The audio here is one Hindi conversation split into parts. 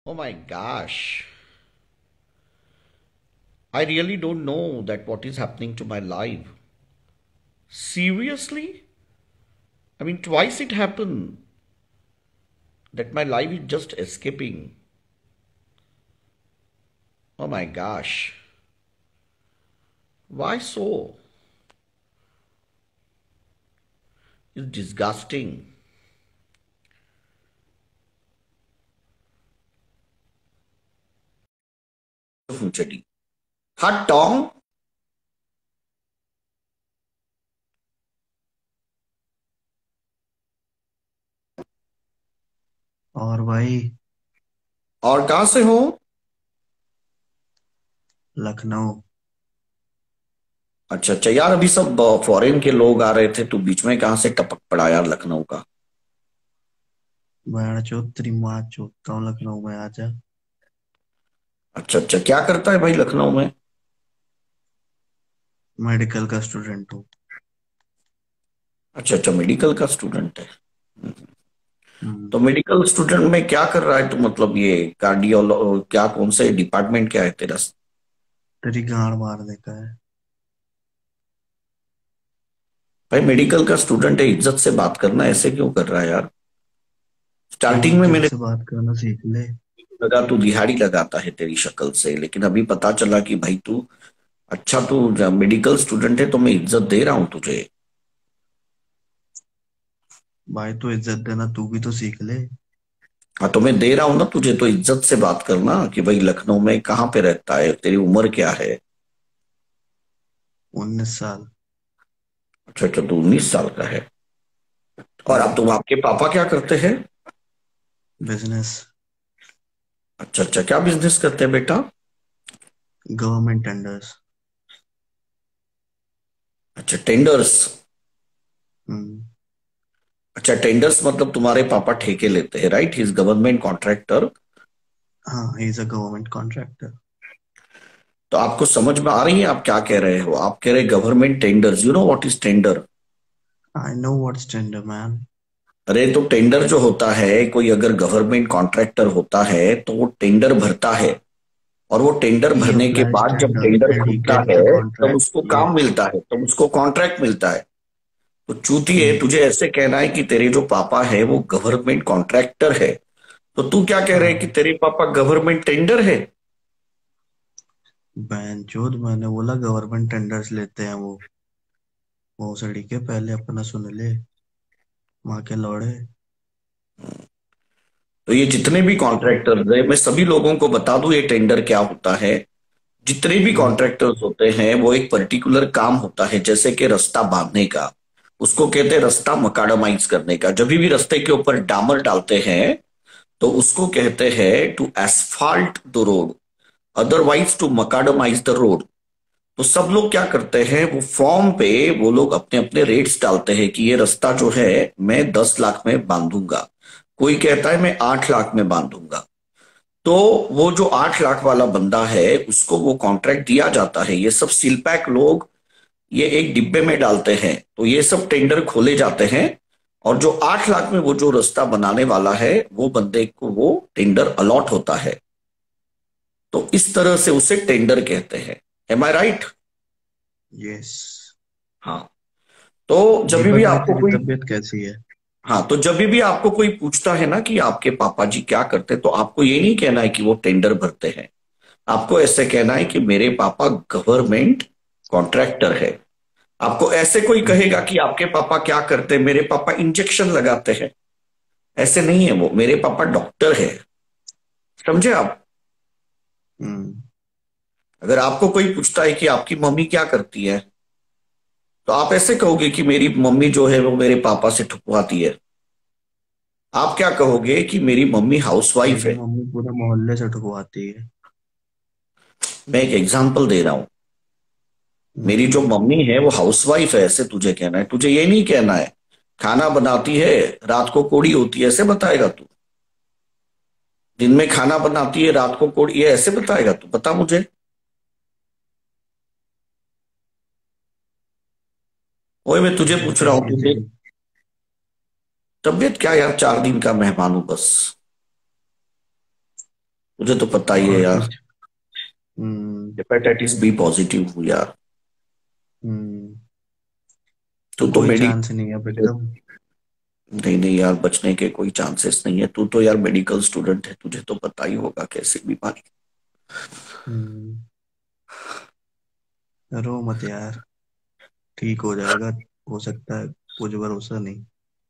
Oh my gosh. I really don't know that what is happening to my life. Seriously? I mean, twice it happened that my life is just escaping. Oh my gosh. Why so? It's disgusting. Functioning. Hot Tom? और भाई। और कहाँ से हो? लखनऊ। अच्छा अच्छा यार, अभी सब फॉरेन के लोग आ रहे थे, तो बीच में कहाँ से टपक पड़ा यार लखनऊ का। मैं तेरी माँ चोदता हूँ लखनऊ में आजा। अच्छा अच्छा, क्या करता है भाई लखनऊ में? मेडिकल का स्टूडेंट हूँ। अच्छा अच्छा, मेडिकल का स्टूडेंट है। हम्म। तो मेडिकल स्टूडेंट में क्या कर रहा है तू? मतलब ये कार्डियोलो क्या, कौन से डिपार्टमेंट क्या है तेरा? तेरी गांड मारने का है। भाई मेडिकल का स्टूडेंट है, इज्जत से बात करना, ऐसे क्यों कर रहा है यार? तो स्टार्टिंग में इज्जत मेरे से बात करना सीख ले। लगा तू दिहाड़ी लगाता है तेरी शक्ल से, लेकिन अभी पता चला कि भाई तू, अच्छा तू मेडिकल स्टूडेंट है तो मैं इज्जत दे रहा हूं तुझे। भाई तू इज्जत देना तू भी तो सीख ले। हाँ तो मैं दे रहा हूँ ना तुझे, तो इज्जत से बात करना कि भाई लखनऊ में कहाँ पे रहता है, तेरी उम्र क्या है? 19 साल। अच्छा अच्छा, तू 19 साल का है। और अब हम्म। तुम, आपके पापा क्या करते हैं? बिजनेस। अच्छा अच्छा, क्या बिजनेस करते हैं बेटा? Government tenders. अच्छा, टेंडर्स। हम्म। अच्छा, टेंडर्स मतलब तुम्हारे पापा ठेके लेते हैं, right? He is government contractor. हाँ, he is a government contractor. तो आपको समझ में आ रही है आप क्या कह रहे हो? आप कह रहे government tenders, you know what is tender? I know what's tender man. अरे तो टेंडर जो होता है, कोई अगर गवर्नमेंट कॉन्ट्रैक्टर होता है तो वो टेंडर भरता है, और वो टेंडर ही भरने के अप्लाइज बाद जब टेंडर टेंडर एंड ही खुलता गेट द है तब कॉन्ट्रैक्ट। उसको काम यस। मिलता है, तब उसको कॉन्ट्रैक्ट मिलता है। तो चूती है, हम्म। तुझे ऐसे कहना है कि तेरे जो पापा है वो गवर्नमेंट कॉन्ट्रैक्टर है, तो तू क्या कह रहे है कि हाँ। तेरे पापा गवर्नमेंट टेंडर है? बैंचोद मैंने बोला गवर्नमेंट टेंडर्स लेते हैं वो। भोसड़ी के पहले अपना सुन ले। माँ के लौड़े। तो ये जितने भी कॉन्ट्रैक्टर्स है, मैं सभी लोगों को बता दूं ये टेंडर क्या होता है। जितने भी हम्म। कॉन्ट्रैक्टर्स होते हैं वो एक पर्टिकुलर काम होता है, जैसे कि रास्ता बांधने का, उसको कहते हैं रास्ता मकाडमाइज करने का। जब भी रास्ते के ऊपर डामर डालते हैं तो उसको कहते हैं to asphalt the road, otherwise to macadamize the road. तो सब लोग क्या करते हैं, वो फॉर्म पे वो लोग अपने अपने रेट्स डालते हैं कि ये रास्ता जो है मैं 10 लाख में बांधूंगा, कोई कहता है मैं 8 लाख में बांधूंगा। तो वो जो 8 लाख वाला बंदा है उसको वो कॉन्ट्रैक्ट दिया जाता है। ये सब सील पैक लोग ये एक डिब्बे में डालते हैं, तो ये सब टेंडर खोले जाते हैं, और जो 8 लाख में वो जो रास्ता बनाने वाला है वो बंदे को वो टेंडर अलॉट होता है। तो इस तरह से उसे टेंडर कहते हैं। Am I right? यस। हाँ। तो जब दीपक भी भाई आपको तेरी कोई, तबीयत कैसी है? हाँ तो जब भी आपको कोई पूछता है ना कि आपके पापा जी क्या करते, तो आपको ये नहीं कहना है कि वो टेंडर भरते हैं। आपको ऐसे कहना है कि मेरे पापा गवर्नमेंट कॉन्ट्रैक्टर है। आपको ऐसे कोई कहेगा हम्म। कि आपके पापा क्या करते हैं, मेरे पापा इंजेक्शन लगाते हैं, ऐसे नहीं है वो, मेरे पापा डॉक्टर है। समझे आप? हम्म। अगर आपको कोई पूछता है कि आपकी मम्मी क्या करती है, तो आप ऐसे कहोगे कि मेरी मम्मी जो है वो मेरे पापा से ठुकवाती है। आप क्या कहोगे कि मेरी मम्मी हाउसवाइफ तेरी है। मम्मी पूरे मोहल्ले से ठुकवाती है। मैं एक एग्जांपल दे रहा हूं। मेरी जो हम्म। मम्मी है वो हाउसवाइफ है, ऐसे तुझे कहना है। तुझे ये नहीं कहना है खाना बनाती है, रात को कोड़ी होती है, ऐसे बताएगा तू? दिन में खाना बनाती है, रात को कोड़ी है, ऐसे बताएगा तू? बता मुझे। वही मैं तुझे तबीयत पूछ रहा हूँ, कैसी है तू देख। तेरी? तबीयत क्या यार, 4 दिन का मेहमान हूं बस। मुझे तो पता ही है और यार। कुछ? हम्म। हेपेटाइटिस बी पॉजिटिव हूँ यार। हम्म। तू तो तो कोई मेडिकल। चांस नहीं है अब एकदम? नहीं नहीं यार, बचने के कोई चांसेस नहीं है। तू तो यार मेडिकल स्टूडेंट है, तुझे तो पता ही होगा कैसी बीमारी। हम्म। रो मत यार, ठीक हो जाएगा। हो सकता है, कुछ भरोसा नहीं।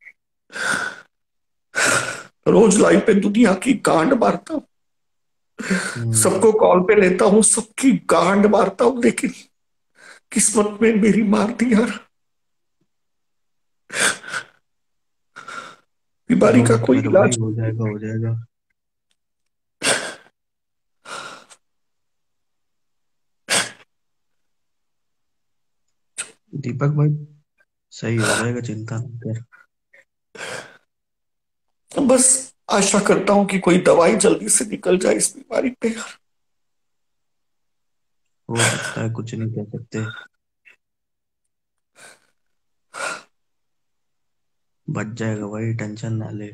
रोज लाइफ पे दुनिया की गांड मारता हूँ, हम्म। सबको कॉल पे लेता हूँ, सबकी गांड मारता हूँ, लेकिन किस्मत में मेरी मार दी यार। बीमारी रो का मत कोई मेरे भाई, इलाज हो नहीं है। जाएगा हो जाएगा। दीपक भाई, सही हो जाएगा, चिंता मत कर। बस आशा करता हूँ कि कोई दवाई जल्दी से निकल जाए इस बीमारी पे यार। हो सकता है, कुछ नहीं कह सकते। बच जाएगा भाई, टेंशन ना ले।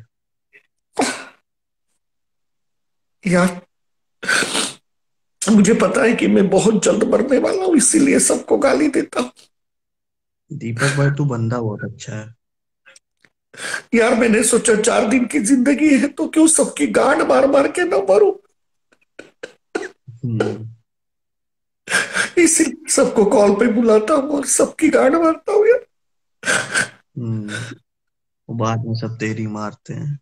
यार मुझे पता है कि मैं बहुत जल्द मरने वाला हूँ, इसीलिए सबको गाली देता हूँ। दीपक भाई, तू बंदा बहुत अच्छा है। यार मैंने सोचा 4 दिन की जिंदगी है तो क्यों सबकी गांड मार मार के ना मरूं, हम्म। इसीलिए सबको कॉल पे बुलाता हूँ और सबकी गांड मारता हूँ यार। हम्म। वो बाद में सब तेरी मारते हैं।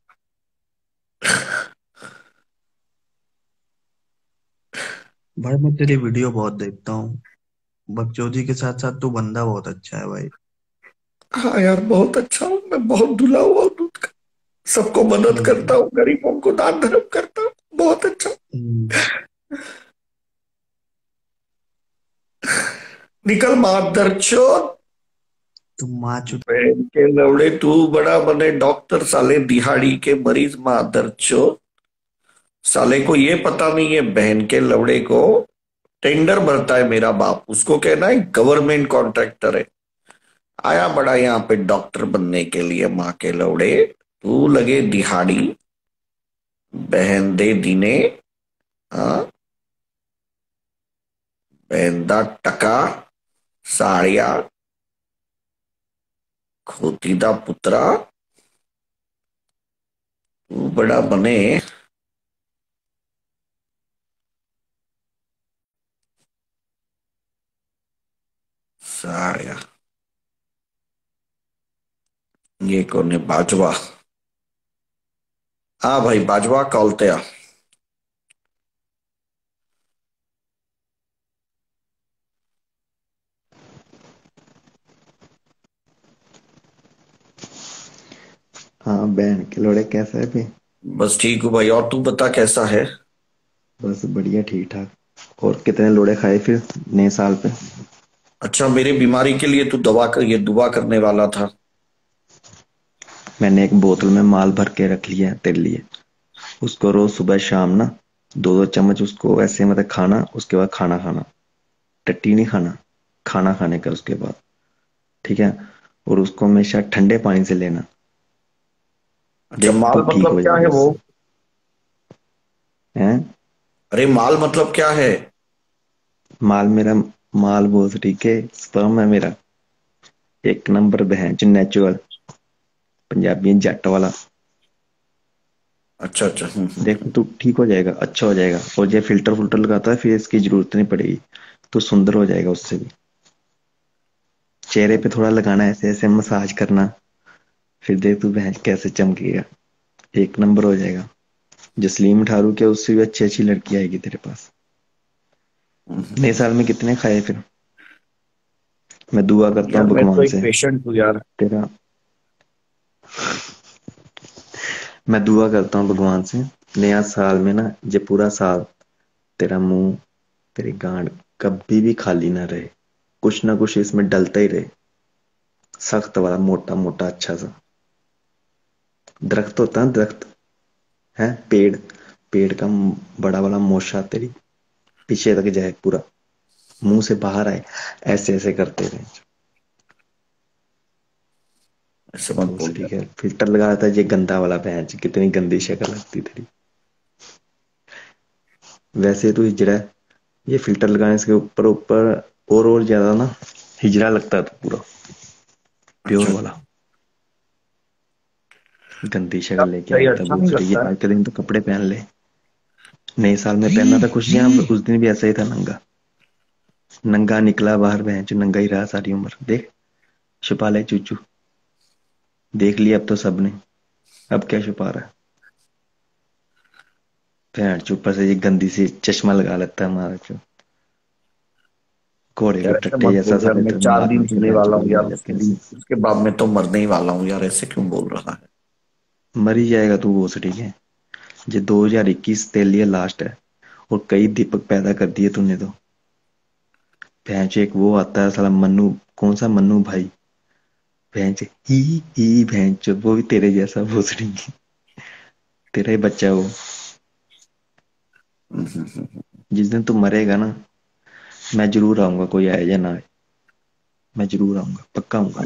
भाई मैं तेरी वीडियो बहुत देखता हूँ, बकचोदी के साथ साथ तू बंदा बहुत अच्छा है भाई। हाँ यार, बहुत अच्छा हूँ मैं, बहुत धुला हुआ हूँ दूध का। सबको मदद करता हम्म। हूँ, गरीबों को दान धर्म करता हूँ, बहुत अच्छा हूँ। हम्म। निकल मादर चोद। तू माँ चुद। बहन के लवड़े, तू बड़ा बने डॉक्टर, साले दिहाड़ी के मरीज मादर चोद। साले को ये पता नहीं है, बहन के लवड़े को टेंडर भरता है मेरा बाप, उसको कहना है गवर्नमेंट कॉन्ट्रैक्टर है। आया बड़ा यहाँ पे डॉक्टर बनने के लिए, माँ के लौड़े। तू लगे दिहाड़ी, बहन दे दीने। हाँ, बहन दा टका, साड़िया, खोती दा पुत्रा। तू बड़ा बने। साड़िया। ये कौन है, बाजवा? हाँ भाई, बाजवा कॉलते आ। हाँ बहन के लोड़े, कैसा है बे? बस ठीक हूँ भाई, और तू बता कैसा है? बस बढ़िया, ठीक ठाक। और कितने लोड़े खाए फिर नए साल पे? अच्छा, मेरे बीमारी के लिए तू दवा कर, ये दुआ करने वाला था। मैंने एक बोतल में माल भर के रख लिया है तेरे लिए। उसको रोज सुबह शाम ना 2-2 चम्मच उसको ऐसे मतलब खाना, उसके बाद खाना खाना। टट्टी नहीं खाना, खाना खाने का उसके बाद। ठीक है? और उसको हमेशा ठंडे पानी से लेना। अच्छा, देख तू माल ठीक मतलब हो क्या जाएगा है वो? उससे। हैं? अरे माल मतलब क्या है? माल मेरा, माल बहुत ठीक है, स्पर्म है मेरा। एक नंबर बहन च नेचुरल, पंजाबी जट वाला। अच्छा अच्छा, देख तू ठीक हो जाएगा, अच्छा हो जाएगा। और ये फिल्टर फुल्टर लगाता है, फिर इसकी जरूरत नहीं पड़ेगी। तू सुंदर हो जाएगा उससे भी। चेहरे पे थोड़ा लगाना, ऐसे ऐसे मसाज करना। फिर देख तू बहन कैसे चमकेगा, एक नंबर हो जाएगा। जसलीम ठारू के उससे भी अच्छी अच्छी लड़की आएगी तेरे पास। नए साल में कितने खाए फिर? मैं दुआ करता यार हूँ मैं तो भगवान एक से पेशेंट हूँ यार। तेरा। मैं दुआ करता हूँ भगवान से, नया साल में ना ये पूरा साल तेरा मुंह, तेरी गांड कभी भी खाली ना रहे। कुछ ना कुछ इसमें डलता ही रहे, सख्त वाला, मोटा मोटा अच्छा सा। दरख्त होता है दरख्त, है पेड़, पेड़ का बड़ा वाला मोशा तेरी पीछे तक जाए पूरा, मुंह से बाहर आए, ऐसे ऐसे करते रहे। ऐसे मत बोल भोसड़ी यार। का फिल्टर लगा था ये गंदा वाला, भैंस कितनी गंदी शक्ल लगती तेरी। वैसे तो हिजड़ा है, ये फिल्टर लगाने से ऊपर ऊपर और ज्यादा ना हिजड़ा लगता है, तो पूरा प्योर अच्छा। वाला। गंदी क्या शक्ल लेके ये आता है अच्छा नहीं भोसड़ी की। लगता है? आज के दिन तो कपड़े पहन ले। नए साल में पहनना था कुछ नहीं, उस दिन भी ऐसा ही था, नंगा नंगा निकला बाहर, बहन जो नंगा ही रहा सारी उम्र। देख, छुपा ले चूचू, देख लिया अब तो सबने, अब क्या छुपा रहा है। बहन ऊपर से ये गंदी सी चश्मा लगा लेता है हमारा जो घोड़े को यार ऐसे टट्टे मत जैसा बोल यार, सारे मैं इधर चार मार दिन लेके जीने बहन वाला को हूँ ले यार, जाके उसके ऐसे। दिन उसके बाद में तो मरने ही वाला हूँ यार, ऐसे क्यों बोल रहा है? मर ही जाएगा तू भोसड़ी के। ये 2021 तेरे लिए लास्ट है, और कई दीपक पैदा कर दिए तूने तो। भैंस एक वो आता है साला मन्नू, कौन सा मन्नू भाई, भैंस ही भैंस, वो भी तेरे जैसा भोसड़ी की, तेरा ही बच्चा है वो। जिस दिन तू मरेगा ना, मैं जरूर आऊंगा, कोई आए या ना आए, मैं जरूर आऊंगा, पक्का आऊंगा।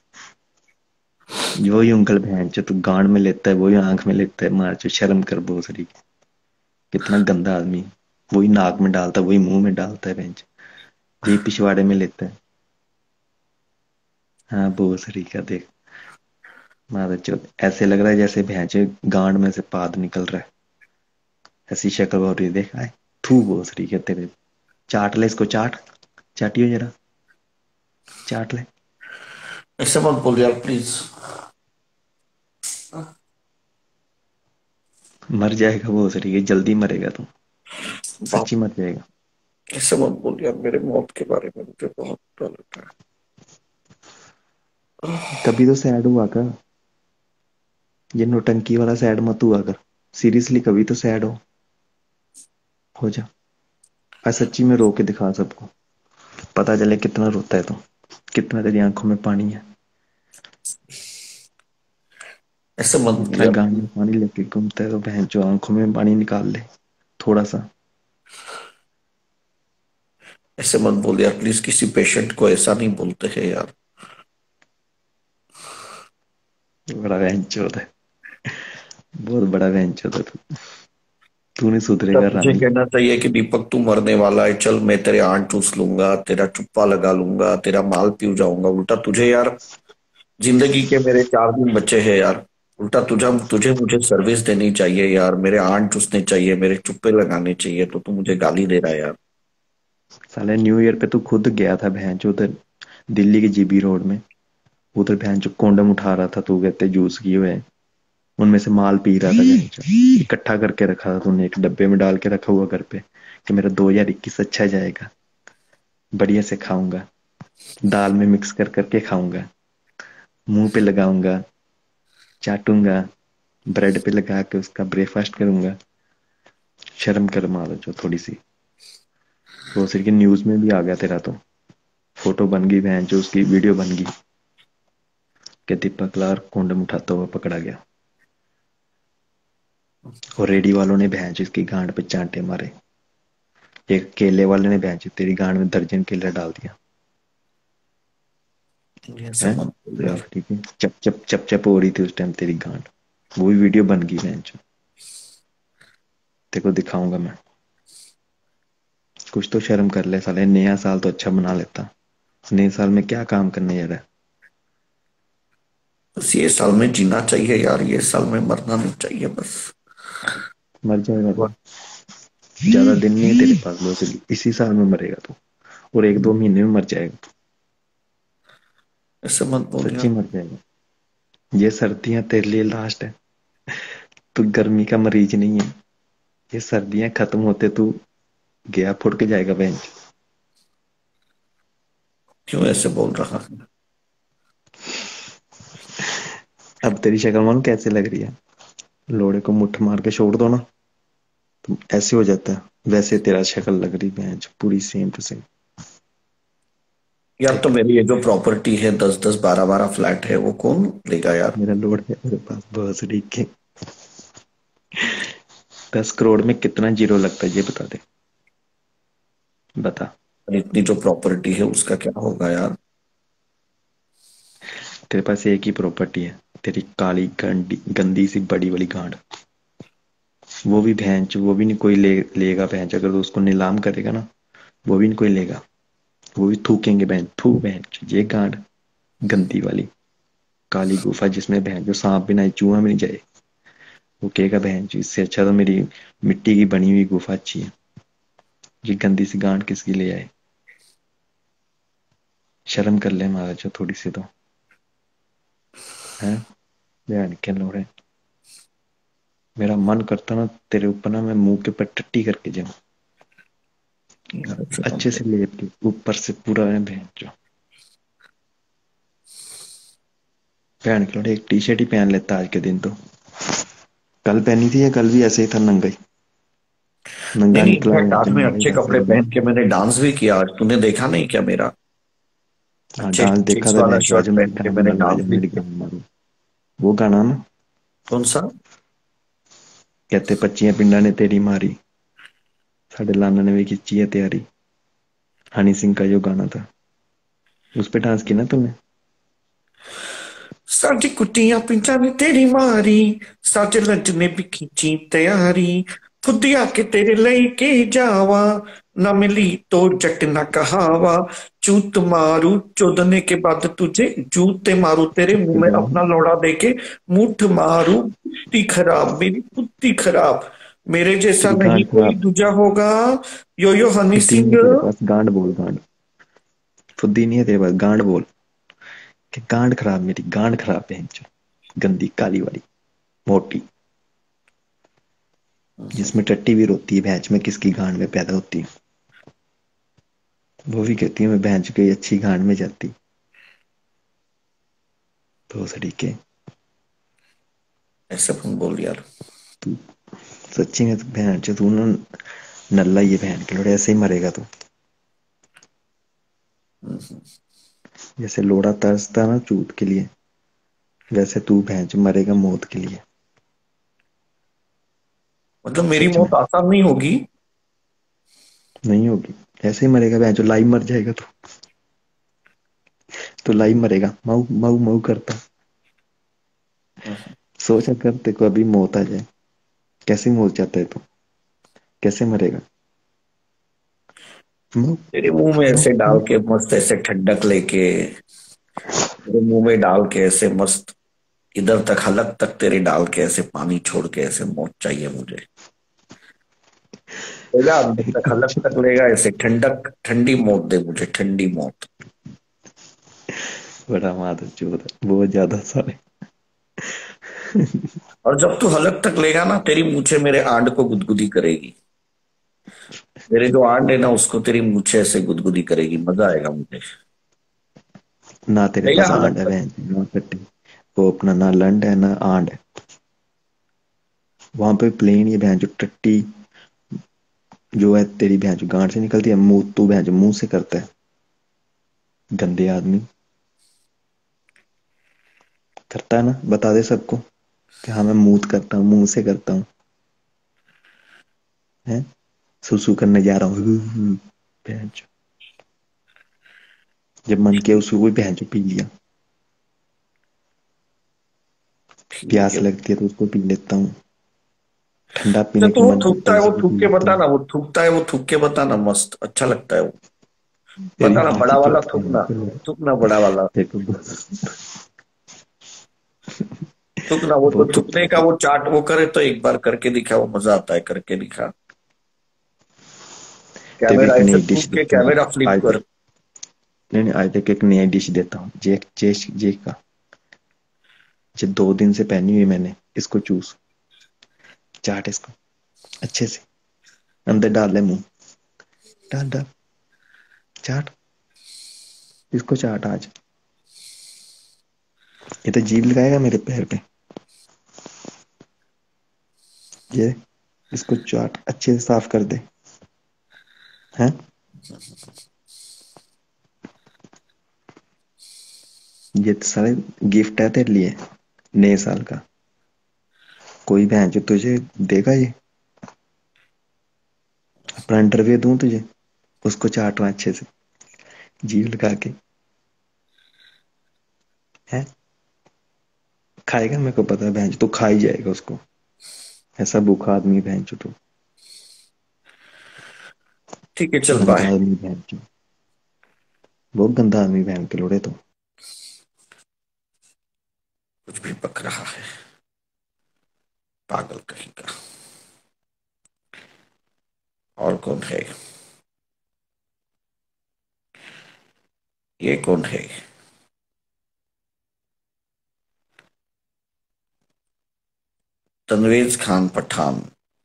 वही उंगल भैंस जो तू गांड में लेता है, वही आंख में लेता है, मार जो शर्म कर भोसड़ी की। कितना गंदा आदमी, वही नाक में डालता है, वही मुंह में डालता है भैंस, यही पिछवाड़े में लेता है। हाँ भोसड़ी का देख, मारा चौथ ऐसे लग रहा है जैसे भैंस गांड में से पाद निकल रहा है, ऐसी शक्ल हो रही है, देख आए। थू भोसड़ी के तेरे, चाट ले इसको, चाट, चाटियो जरा, चाट ले। ऐसे मत बोल यार प्लीज। मर जाएगा भोसड़ी के, जल्दी मरेगा तू, बाप, सच्ची मर जाएगा। ऐसे मत बोल यार, मेरे मौत के बारे में मुझे बहुत डर लगता है। कभी तो सैड हुआ कर, ये नोटंकी वाला सैड मत हुआ कर, सीरियसली कभी तो सैड हो जा। आज सच्ची में रो के दिखा सबको, पता चले कितना रोता है तू, कितना तेरी आंखों में पानी है। ऐसे मत बोल इतना यार। गांड में पानी लेके घूमता है तो बहन जो आंखों में पानी निकाल ले थोड़ा सा। ऐसे मत बोल यार प्लीज, किसी पेशेंट को ऐसा नहीं बोलते हैं यार। बड़ा बहन चोद है, बहुत बड़ा बहन चोद है तू नहीं तब सुधरेगा तुझे रानी। कहना चाहिए कि दीपक तू मरने वाला है, चल मैं तेरे आंट चूस लूंगा, तेरा चुप्पा लगा लूंगा, तेरा माल पी जाऊंगा। उल्टा तुझे यार, जिंदगी के मेरे 4 दिन बचे हैं यार। उल्टा तुझे तुझे मुझे सर्विस देनी चाहिए यार, मेरे आंट चूसने चाहिए, मेरे चुप्पे लगाने चाहिए, तो तू मुझे गाली दे रहा है यार। साले न्यू ईयर पे तू खुद गया था बहन जो उधर दिल्ली के जीबी रोड में, उधर बहन जो कोंडम उठा रहा था तू, कहते जूस किए हुए, उनमें से माल पी रहा था बहन जो, इकट्ठा करके रखा था तूने, एक डब्बे में डाल के रखा हुआ घर पे कि मेरा 2021 अच्छा जाएगा, बढ़िया से खाऊंगा, दाल में मिक्स कर करके खाऊंगा, मुंह पे लगाऊंगा, चाटूंगा, ब्रेड पे लगा के उसका ब्रेकफास्ट करूंगा। शर्म कर मारो जो थोड़ी सी। वो सिर के न्यूज में भी आ गया तेरा तो, फोटो बन गई बहन जो, उसकी वीडियो बन गई कि दीपक लाल कोंडम उठाता हुआ पकड़ा गया, और रेडी वालों ने बहन जो इसकी गांड पे चांटे मारे। एक केले वाले ने बहन जो तेरी गांड में दर्जन केला डाल दिया ये है। सब मत बोल वो यार। ठीक है, चप चप चप चप हो रही थी उस टाइम तेरी गांड, वो भी वीडियो बन गई बहन जो, तेरे को दिखाऊंगा मैं। कुछ तो शर्म कर ले साले, नया साल तो अच्छा बना लेता, नए साल में क्या काम करने जा रहा है। बस ये साल में जीना चाहिए यार, ये साल में मरना नहीं चाहिए बस। मर जाएगा तो, ज्यादा दिन नहीं है तेरे पास लोग, इसी साल में मरेगा तू, और 1-2 महीने में मर जाएगा, ऐसे मत बोल सच्ची यार। मर जाएगा। ये सर्दियां तेरे लिए लास्ट है, तू गर्मी का मरीज नहीं है, ये सर्दियां खत्म होते तू गया फुड़ के जाएगा बेंच। क्यों ऐसे बोल रहा है? अब तेरी शक्ल मालूम कैसे लग रही है, लोड़े को मुट्ठ मार के छोड़ दो ना तो ऐसे हो जाता है, वैसे तेरा शक्ल लग रही बेंच पूरी सेम टू सेम। यार तो देख, मेरी ये जो प्रॉपर्टी है, 10-10 12-12 फ्लैट है, वो कौन लेगा यार? मेरा लोड है मेरे पास बहुत के 10 करोड़ में कितना जीरो लगता है ये बता दे, बता। और इतनी जो प्रॉपर्टी है उसका क्या होगा यार? तेरे पास एक ही प्रॉपर्टी है, तेरी काली गंदी गंदी सी बड़ी वाली गांड, वो भी भैंस, वो भी नहीं कोई लेगा भैंस, अगर तो उसको नीलाम करेगा ना, वो भी नहीं कोई लेगा। वो भी थूकेंगे बहन, थू बहन ये गांड गंदी वाली काली गुफा जिसमें बहन जो सांप भी ना चूहा भी नहीं जाए। वो कहेगा बहन इससे अच्छा तो मेरी मिट्टी की बनी हुई गुफा अच्छी है। ये गंदी सी गांड किसकी ले आए। शर्म कर ले महाराज जो थोड़ी सी तो है। बहन के लोड़े, मेरा मन करता ना तेरे ऊपर ना मैं मुंह के ऊपर टट्टी करके जाऊं, अच्छे से लेप के ऊपर से पूरा है बहन जो। बहन के लोड़े एक टी शर्ट ही पहन लेता आज के दिन तो। कल पहनी थी या कल भी ऐसे ही था नंगा ही, नहीं नंगा नहीं, निकला इनफैक्ट है आज जो मैं नंगा ही अच्छे वैसे कपड़े ही। पहन के मैंने डांस भी किया। आज तूने देखा नहीं क्या मेरा? हाँ अच्छे डांस देखा चेक्स था वाला बहन जो, आज शर्ट मेरी पहन के गांड मैंने मारू, आज डांस भी मेरी किया। गांड मारू। वो गाना ना, कौन सा? कहते पच्चियां पिंडा ने तेरी मारी, साढ़े लाना ने भी खिंची है तैयारी। हनी सिंह का जो गाना था, उस पे डांस किया ना तुमने? साडी कुटियां पिंचा ने तेरी मारी, साडे लंच ने भी खींची तैयारी, खुद आके तेरे लेके जावा, ना मिली तो जट ना कहावा, चूत मारू चोदने के बाद तुझे, जूते मारू तेरे मुंह में अपना लौड़ा देके, मुठ मारू कुत्ती खराब, मेरी कुत्ती खराब, मेरे जैसा तेरी नहीं गांड कोई खराब। दूजा होगा। यो हनी फुद्दी नहीं सिंह। है तेरे पास, गांड बोल गांड। फुद्दी नहीं है तेरे पास, गांड बोल। कि गांड खराब, मेरी गांड खराब है गंदी काली वाली मोटी, जिसमें टट्टी भी रोती है भैंस में किसकी गांड में पैदा होती है। वो भी कहती है मैं भैंस की अच्छी गांड में जाती। तो सरीके ऐसे तुम बोल यार। तू सच्ची में तो बहन जो तू ना नल्ला ही है बहन के लोड़े, ऐसे ही मरेगा तू। जैसे लोड़ा तरसता ना चूत के लिए, वैसे तू बहन जो मरेगा मौत के लिए। मतलब मेरी सच में मौत आसान नहीं होगी। नहीं होगी, ऐसे ही मरेगा बहन जो, लाइव मर जाएगा तू। तो लाइव मरेगा मऊ मऊ मऊ करता। सोचा कर तेरे को अभी मौत आ जाए, कैसे मौत जाता है तू, कैसे मरेगा। मऊ तेरे मुंह में मऊ ऐसे डाल मऊ। के मस्त ऐसे ठंडक लेके, तेरे मुंह में डाल के ऐसे मस्त, इधर तक हलक तक तेरे डाल के ऐसे पानी छोड़ के ऐसे मौत चाहिए मुझे। लेगा अंदर तक हलक तक लेगा ऐसे ठंडक, ठंडी मौत दे मुझे, ठंडी मौत। बड़ा माधव चोर है बहुत ज्यादा सारे। और जब तू हलक तक लेगा ना, तेरी मूछें मेरे आंड को गुदगुदी करेगी। मेरे जो आंड है ना, उसको तेरी मूछें ऐसे गुदगुदी करेगी, मजा आएगा मुझे। ना तेरे लेगा पास हलक आंड है तक। बहन ना कट्टी, वो अपना ना लंड है ना आंड है। वहां पे प्लेन ये बहन जो टट्टी जो है तेरी बहन जो गांड से निकलती है, मुंह तू बहन जो मुंह से करता है, गंदे आदमी। करता है ना, बता दे सबको कि हाँ मैं मुंह करता हूँ, मुंह से करता हूँ। है सुसु करने जा रहा हूँ बहन चो। जब मन किया उसको कोई बहन चो पी लिया। ठीक प्यास है। लगती है तो उसको पी लेता हूँ, ठंडा अच्छा पीने तो की वो मन करता थूकता है है, वो उसको थूक पी के लेता बता हूँ। ना, वो थूकता है, वो थूक के बता ना, मस्त अच्छा लगता है वो। तेरी बता ना माँ बड़ा की वाला चोट थूकना, थूकना बड़ा वाला। देखो थूकना, वो तो बहुत थूकने थूकता का है। वो चार्ट वो करे तो एक बार करके दिखा, वो मजा आता है, करके दिखा। तेरे को कैमरा एक ऐसे नई डिश थूक के देता हूँ कैमरा फ्लिप आज कर। देख। नहीं नहीं आज देख एक नई डिश देता हूँ, जे जे जे का, जो 2 दिन से पहनी हुई मैंने, इसको चूस, चाट इसको अच्छे से, अंदर डाल ले मुंह, डाल डाल, चाट इसको, चाट आज। ये तो जीभ लगाएगा मेरे पैर पे। ये इसको चाट अच्छे से साफ कर दे। हैं ये तो सारे गिफ्ट है तेरे लिए, नए साल का। कोई बहन जो तुझे देगा ये, अपना इंटरव्यू दूं तुझे, उसको चाटना अच्छे से जीभ लगा के। है खाएगा, मेरे को पता है बहन तो खा ही जाएगा उसको। ऐसा भूखा आदमी बहन चुटो, ठीक है, चल गंदा बाय। आदमी बहन चो, बहुत गंदा आदमी बहन के लोड़े तो। कुछ भी पक रहा है, पागल कहीं का। और कौन है? ये कौन है? तनवीज खान पठान।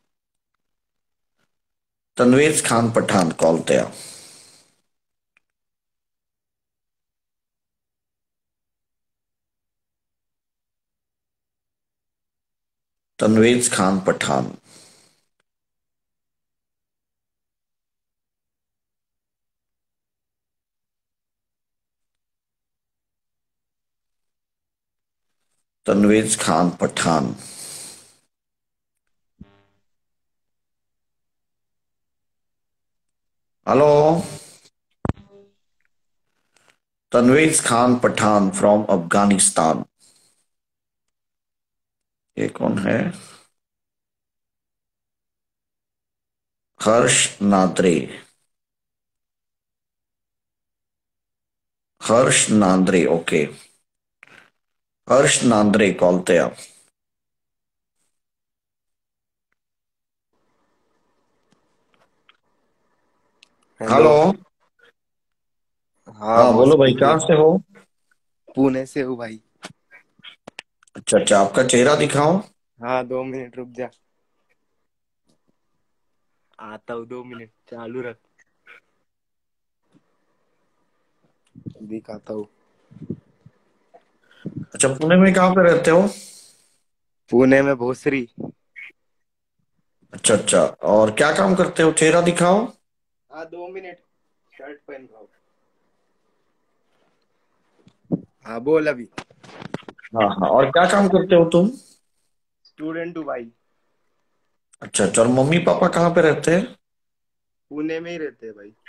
तनवीज खान पठान कॉल तया। तनवीज खान पठान। तनवीज खान पठान। हेलो। तनवीज खान पठान फ्रॉम अफगानिस्तान। ये कौन है? हर्ष नादरे। हर्ष नांद्रे, ओके। हर्ष नांद्रे कॉल तया। हेलो। हेलो। हाँ हाँ बॉस बोलो भाई, बोलिए। कहाँ से हो? पुणे से हूँ भाई। अच्छा अच्छा, आपका चेहरा दिखाओ। हाँ 2 मिनट रुक जा, आता हूँ 2 मिनट, चालू रख, दिखाता हूँ। अच्छा, पुणे में कहाँ पे रहते हो? पुणे में भोसरी। अच्छा अच्छा, और क्या काम करते हो? चेहरा दिखाओ। हाँ 2 मिनट, शर्ट पहन रहा हूँ। हाँ बोल अभी। हाँ हाँ, और क्या काम करते हो तुम? स्टूडेंट हूँ भाई। अच्छा अच्छा, और मम्मी पापा कहाँ पे रहते हैं? पुणे में ही रहते हैं भाई।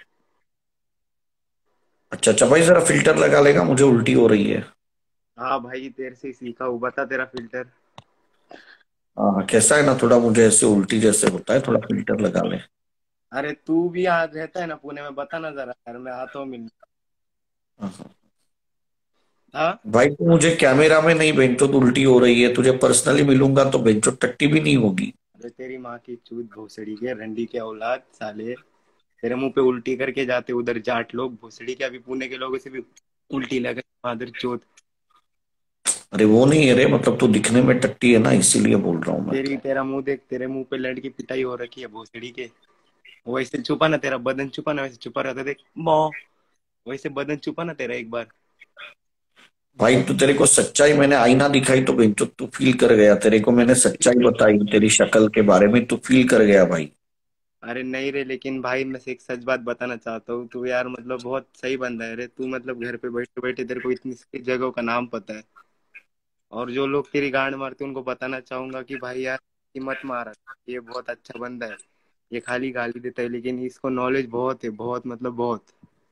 अच्छा अच्छा भाई, जरा फिल्टर लगा लेगा, मुझे उल्टी हो रही है। हाँ भाई तेरे से ही सीखा हूँ, बता तेरा फिल्टर। हाँ हाँ, कैसा है ना, थोड़ा मुझे ऐसे उल्टी जैसे होता है, थोड़ा फिल्टर लगा ले। अरे तू भी यहाँ रहता है ना पुणे में, बता ना जरा यार, मैं आता हूँ मिलने। हाँ हाँ। हाँ। भाई तू मुझे कैमरा में नहीं, बेंचो तो उल्टी हो रही है, तुझे पर्सनली मिलूंगा तो बेंचो टट्टी भी नहीं होगी। अरे तेरी माँ की चूत भोसड़ी के रंडी के औलाद साले, तेरे मुंह पे उल्टी करके जाते उधर जाट लोग, भोसड़ी के अभी पुणे के लोगों से भी उल्टी लगे मादर चोत। अरे वो नहीं है रे, मतलब तू दिखने में टट्टी है ना, इसीलिए बोल रहा हूँ मैं। तेरा मुंह देख, तेरे मुंह पे लड़ की पिटाई हो रखी है भोसड़ी के। वैसे छुपा ना, तेरा बदन छुपा ना, वैसे छुपा रहता देख मो, वैसे बदन छुपा ना तेरा एक बार। भाई तू, तेरे को सच्चाई मैंने आईना दिखाई तो बेंचो तू फील कर गया, तेरे को मैंने सच्चाई बताई तेरी शक्ल के बारे में, तू फील कर गया भाई। अरे नहीं रे, लेकिन भाई मैं से एक सच बात बताना चाहता हूँ, तू यार मतलब बहुत सही बंदा है रे तू, मतलब घर पे बैठे बैठे तेरे को इतनी सारी जगहों का नाम पता है। और जो लोग तेरी गांड मारते हैं उनको बताना चाहूंगा कि भाई यार हिम्मत मारा, ये बहुत अच्छा बंदा है। ये खाली गाली देता है लेकिन इसको नॉलेज बहुत है, बहुत मतलब बहुत।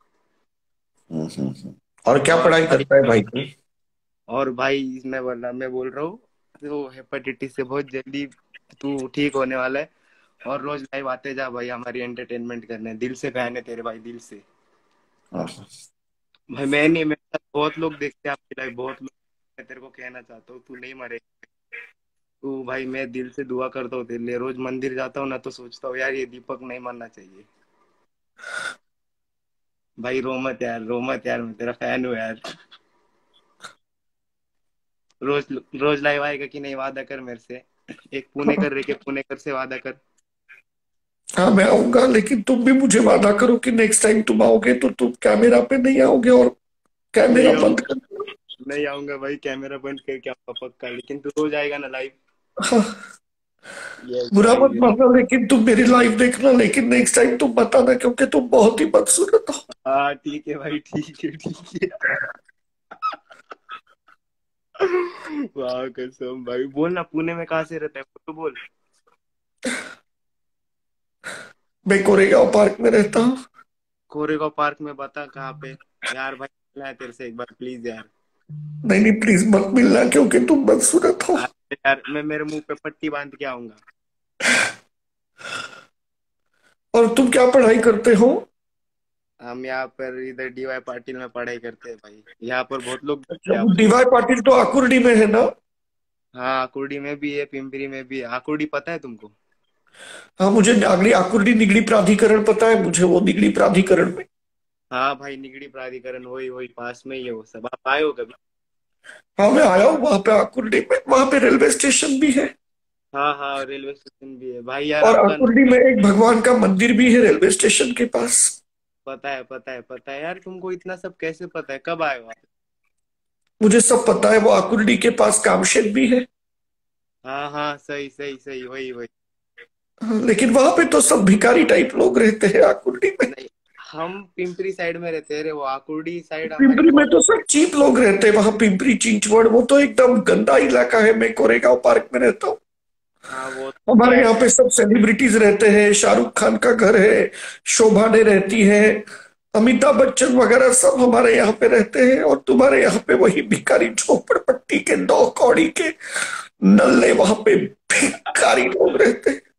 और क्या और पढ़ाई भाई, करता है भाई तू? मैं बोल रहा हूँ, तो हेपेटाइटिस से बहुत जल्दी तू ठीक होने वाला है। और रोज लाइव आते जा भाई, हमारी एंटरटेनमेंट करने, दिल से फैन है तेरे भाई, दिल से। हाँ। भाई मैं नहीं, मेरे साथ बहुत लोग देखते हैं आपकी लाइव, बहुत लोग। मैं तेरे को कहना चाहता हूँ तू नहीं मरे। तू भाई, मैं दिल से दुआ करता हूँ तेरे लिए, रोज मंदिर जाता हूँ ना तो सोचता हूँ यार ये दीपक नहीं मरना चाहिए। भाई रो मत यार, रो मत यार, मैं तेरा फैन हूँ यार। रोज रोज लाइव आएगा कि नहीं, वादा कर मेरे से। एक पुणे कर रहे के पुणे कर से वादा कर। हाँ मैं आऊंगा, लेकिन तुम भी मुझे वादा करो कि नेक्स्ट टाइम तुम आओगे तो तुम कैमरा पे नहीं आओगे, और कैमरा नहीं बंद आऊंगा, कर। नहीं आऊंगा भाई, कैमरा बंद करके आऊंगा पक्का, लेकिन तू रोज आएगा ना लाइव। हाँ, यस बुरा मत भाई। मानना, लेकिन तुम मेरी लाइव देखना, लेकिन नेक्स्ट टाइम तुम बताना, क्योंकि तुम बहुत ही बदसूरत हो। हाँ ठीक है भाई, ठीक है ठीक है। वाह कसम भाई, बोल ना पुणे में कहाँ से रहता है तो बोल। मैं कोरेगांव पार्क में रहता हूँ। कोरेगांव पार्क में, बता कहाँ पे। यार भाई मिलना है तेरे से एक बार प्लीज यार। नहीं नहीं, प्लीज मत मिलना, क्योंकि तुम बदसूरत हो। अरे यार मैं मेरे मुंह पे पट्टी बांध के आऊंगा। और तुम क्या पढ़ाई करते हो? हम यहाँ पर इधर डीवाई पाटिल में पढ़ाई करते हैं भाई। यहाँ पर बहुत लोग अच्छा, हैं वो आपको। डीवाई पाटिल तो आकुर्डी में है ना? हाँ, आकुर्डी में भी है, पिंपरी में भी है। आकुर्डी पता है तुमको? हाँ, मुझे अगली आकुर्डी निगड़ी प्राधिकरण पता है, मुझे वो निगड़ी प्राधिकरण में। हाँ भाई, निगड़ी प्राधिकरण वही वही पास में ही है वो सब। आप आए हो कभी? हाँ, मैं आया हूँ वहां पे आकुर्डी में, वहां पे रेलवे स्टेशन भी है। हाँ हाँ, रेलवे स्टेशन भी है भाई। यार और आपका आकुर्डी में एक भगवान का मंदिर भी है रेलवे स्टेशन के पास। पता है, पता है, पता है यार। तुमको इतना सब कैसे पता है? कब आए हो आप? मुझे सब पता है, वो आकुर्डी के पास कामशेत भी है। हाँ हाँ, सही सही सही, वही वही। हाँ, लेकिन वहां पे तो सब भिखारी टाइप लोग रहते हैं आकुर्डी में। नहीं, हम पिंपरी साइड में रहते हैं रे। वो आकुर्डी साइड हमारी पिंपरी में तो सब चीप लोग रहते हैं, वहां पिंपरी चिंचवड़ वो तो एकदम गंदा इलाका है। मैं कोरेगांव पार्क में रहता हूँ। हाँ, वो हमारे यार यहाँ पे सब सेलिब्रिटीज रहते हैं, शाहरुख खान का घर है, शोभा डे रहती है, अमिताभ बच्चन वगैरह सब हमारे यहाँ पे रहते हैं। और तुम्हारे यहाँ पे वही भिखारी झोपड़पट्टी के 2 कौड़ी के नल्ले वहां पे भिखारी लोग रहते हैं।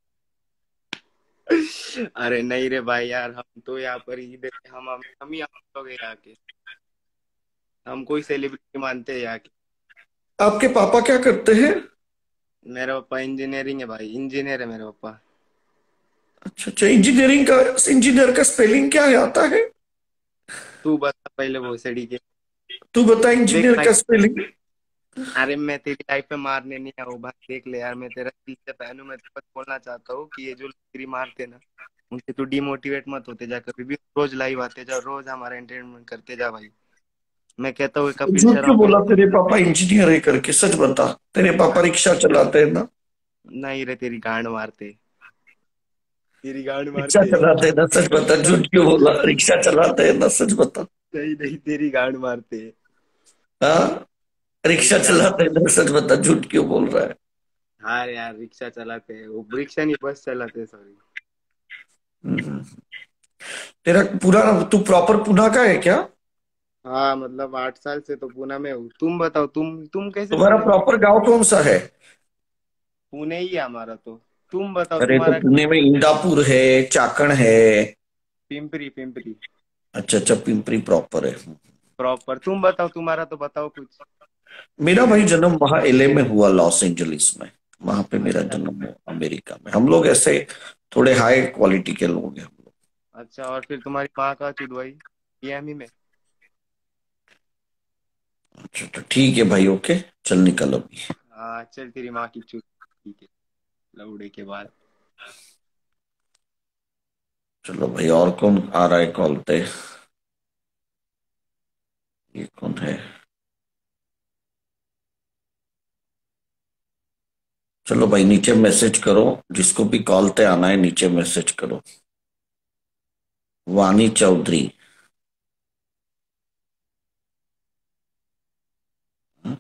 अरे नहीं रे भाई, यार हम तो यहाँ पर इधर हम ही हम लोग हैं यहाँ के। हम कोई सेलिब्रिटी मानते हैं यहाँ के। आपके पापा क्या करते हैं? मेरा पापा इंजीनियरिंग है भाई, इंजीनियर है मेरे पापा। अच्छा अच्छा, इंजीनियरिंग का, इंजीनियर का स्पेलिंग क्या है, आता है? तू बता पहले भोसड़ी के। तू बता देख इंजीनियर भाई, का स्पेलिंग। अरे मैं तेरी लाइफ पे मारने नहीं आऊँ भाई। देख ले यार, मैं तेरा दिल से पहनू। मैं तेरे को बोलना चाहता हूँ कि ये जो तेरी मारते ना, उनसे तू डिमोटिवेट मत होते जा कभी भी। रोज लाइव आते जा, रोज हमारा एंटरटेनमेंट करते जा भाई। मैं कहता हूँ कपिल झूठ क्यों शर्मा बोला पहले। तेरे पापा इंजीनियर है करके? सच बता, तेरे पापा रिक्शा चलाते हैं ना? नहीं रे, तेरी गांड मारते, तेरी गांड रिक्शा मारते। चलाते हैं ना? सच बता, झूठ क्यों बोला? रिक्शा चलाते हैं ना? सच बता। नहीं नहीं, तेरी गांड मारते, हाँ, रिक्शा तेरी गांड। चलाते हैं ना? सच बता, झूठ क्यों बोल रहा है? हाँ यार, रिक्शा चलाते हैं वो। रिक्शा नहीं, बस चलाते, सॉरी। हम्म। तेरा पूरा, तू प्रॉपर पुणे का है क्या? हाँ मतलब 8 साल से तो पुणे में हूँ। तुम बताओ, तुम कैसे तुम्हारा पुणे में? प्रॉपर गांव कौन सा है? पुणे ही है हमारा तो। तुम बताओ अरे तो तुम्हारा। पुणे में इंदापुर है, चाकण है। पिंपरी, पिंपरी अच्छा अच्छा, पिंपरी प्रॉपर है। प्रॉपर। तुम बताओ तुम्हारा, तो बताओ कुछ। मेरा भाई जन्म वहां एलए में हुआ, लॉस एंजलिस में। वहां पे मेरा अच्छा जन्म हुआ, अमेरिका में। हम लोग ऐसे थोड़े हाई क्वालिटी के लोग हैं हम लोग। अच्छा। और फिर तुम्हारी माँ का चुदवाई मियामी में? अच्छा तो ठीक है भाई, ओके, चल निकल अभी। हाँ चल, तेरी माँ की चुद। ठीक है, लौड़े के बाद। चलो भाई, और कौन आ रहा है कॉल पे? ये कौन है? चलो भाई, नीचे मैसेज करो, जिसको भी कॉल पे आना है नीचे मैसेज करो। वानी चौधरी। हाँ?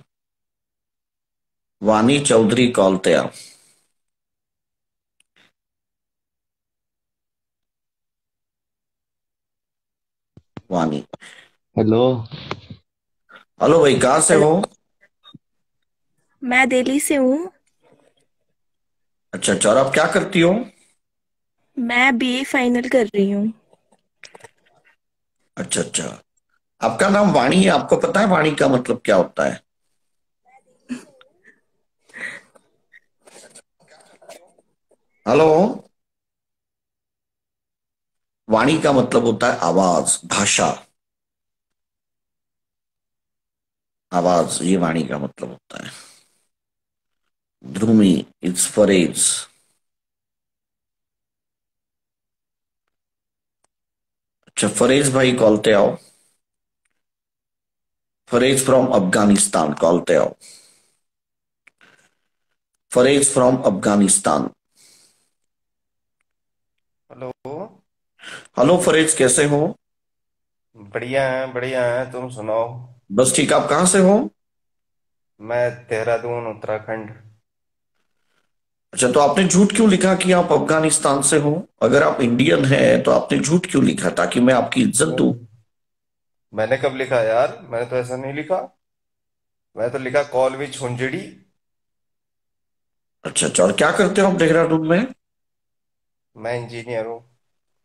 वानी चौधरी कॉल पे आओ। वानी। हेलो। हेलो भाई, कहाँ से हेलो। हो? मैं दिल्ली से हूँ। अच्छा अच्छा, और आप क्या करती हो? मैं बीए फाइनल कर रही हूँ। अच्छा अच्छा, आपका नाम वाणी है, आपको पता है वाणी का मतलब क्या होता है? हेलो। वाणी का मतलब होता है आवाज, भाषा। आवाज, ये वाणी का मतलब होता है। ध्रुमी, इट्स फरेज। अच्छा, फरेज भाई कॉल पे आओ। फरेज फ्रॉम अफगानिस्तान, कॉल पे आओ। Faraz from Afghanistan. Hello. Hello Faraz, कैसे हो? बढ़िया है, बढ़िया है। तुम सुनाओ। बस ठीक, आप कहाँ से हो? मैं देहरादून, उत्तराखंड। अच्छा, तो आपने झूठ क्यों लिखा कि आप अफगानिस्तान से हो? अगर आप इंडियन हैं तो आपने झूठ क्यों लिखा, ताकि मैं आपकी इज्जत दूं? मैंने कब लिखा यार? मैंने तो ऐसा नहीं लिखा। मैं तो लिखा कॉल भी झुंझड़ी। अच्छा अच्छा, और क्या करते हो आप देहरादून में? मैं इंजीनियर हूँ।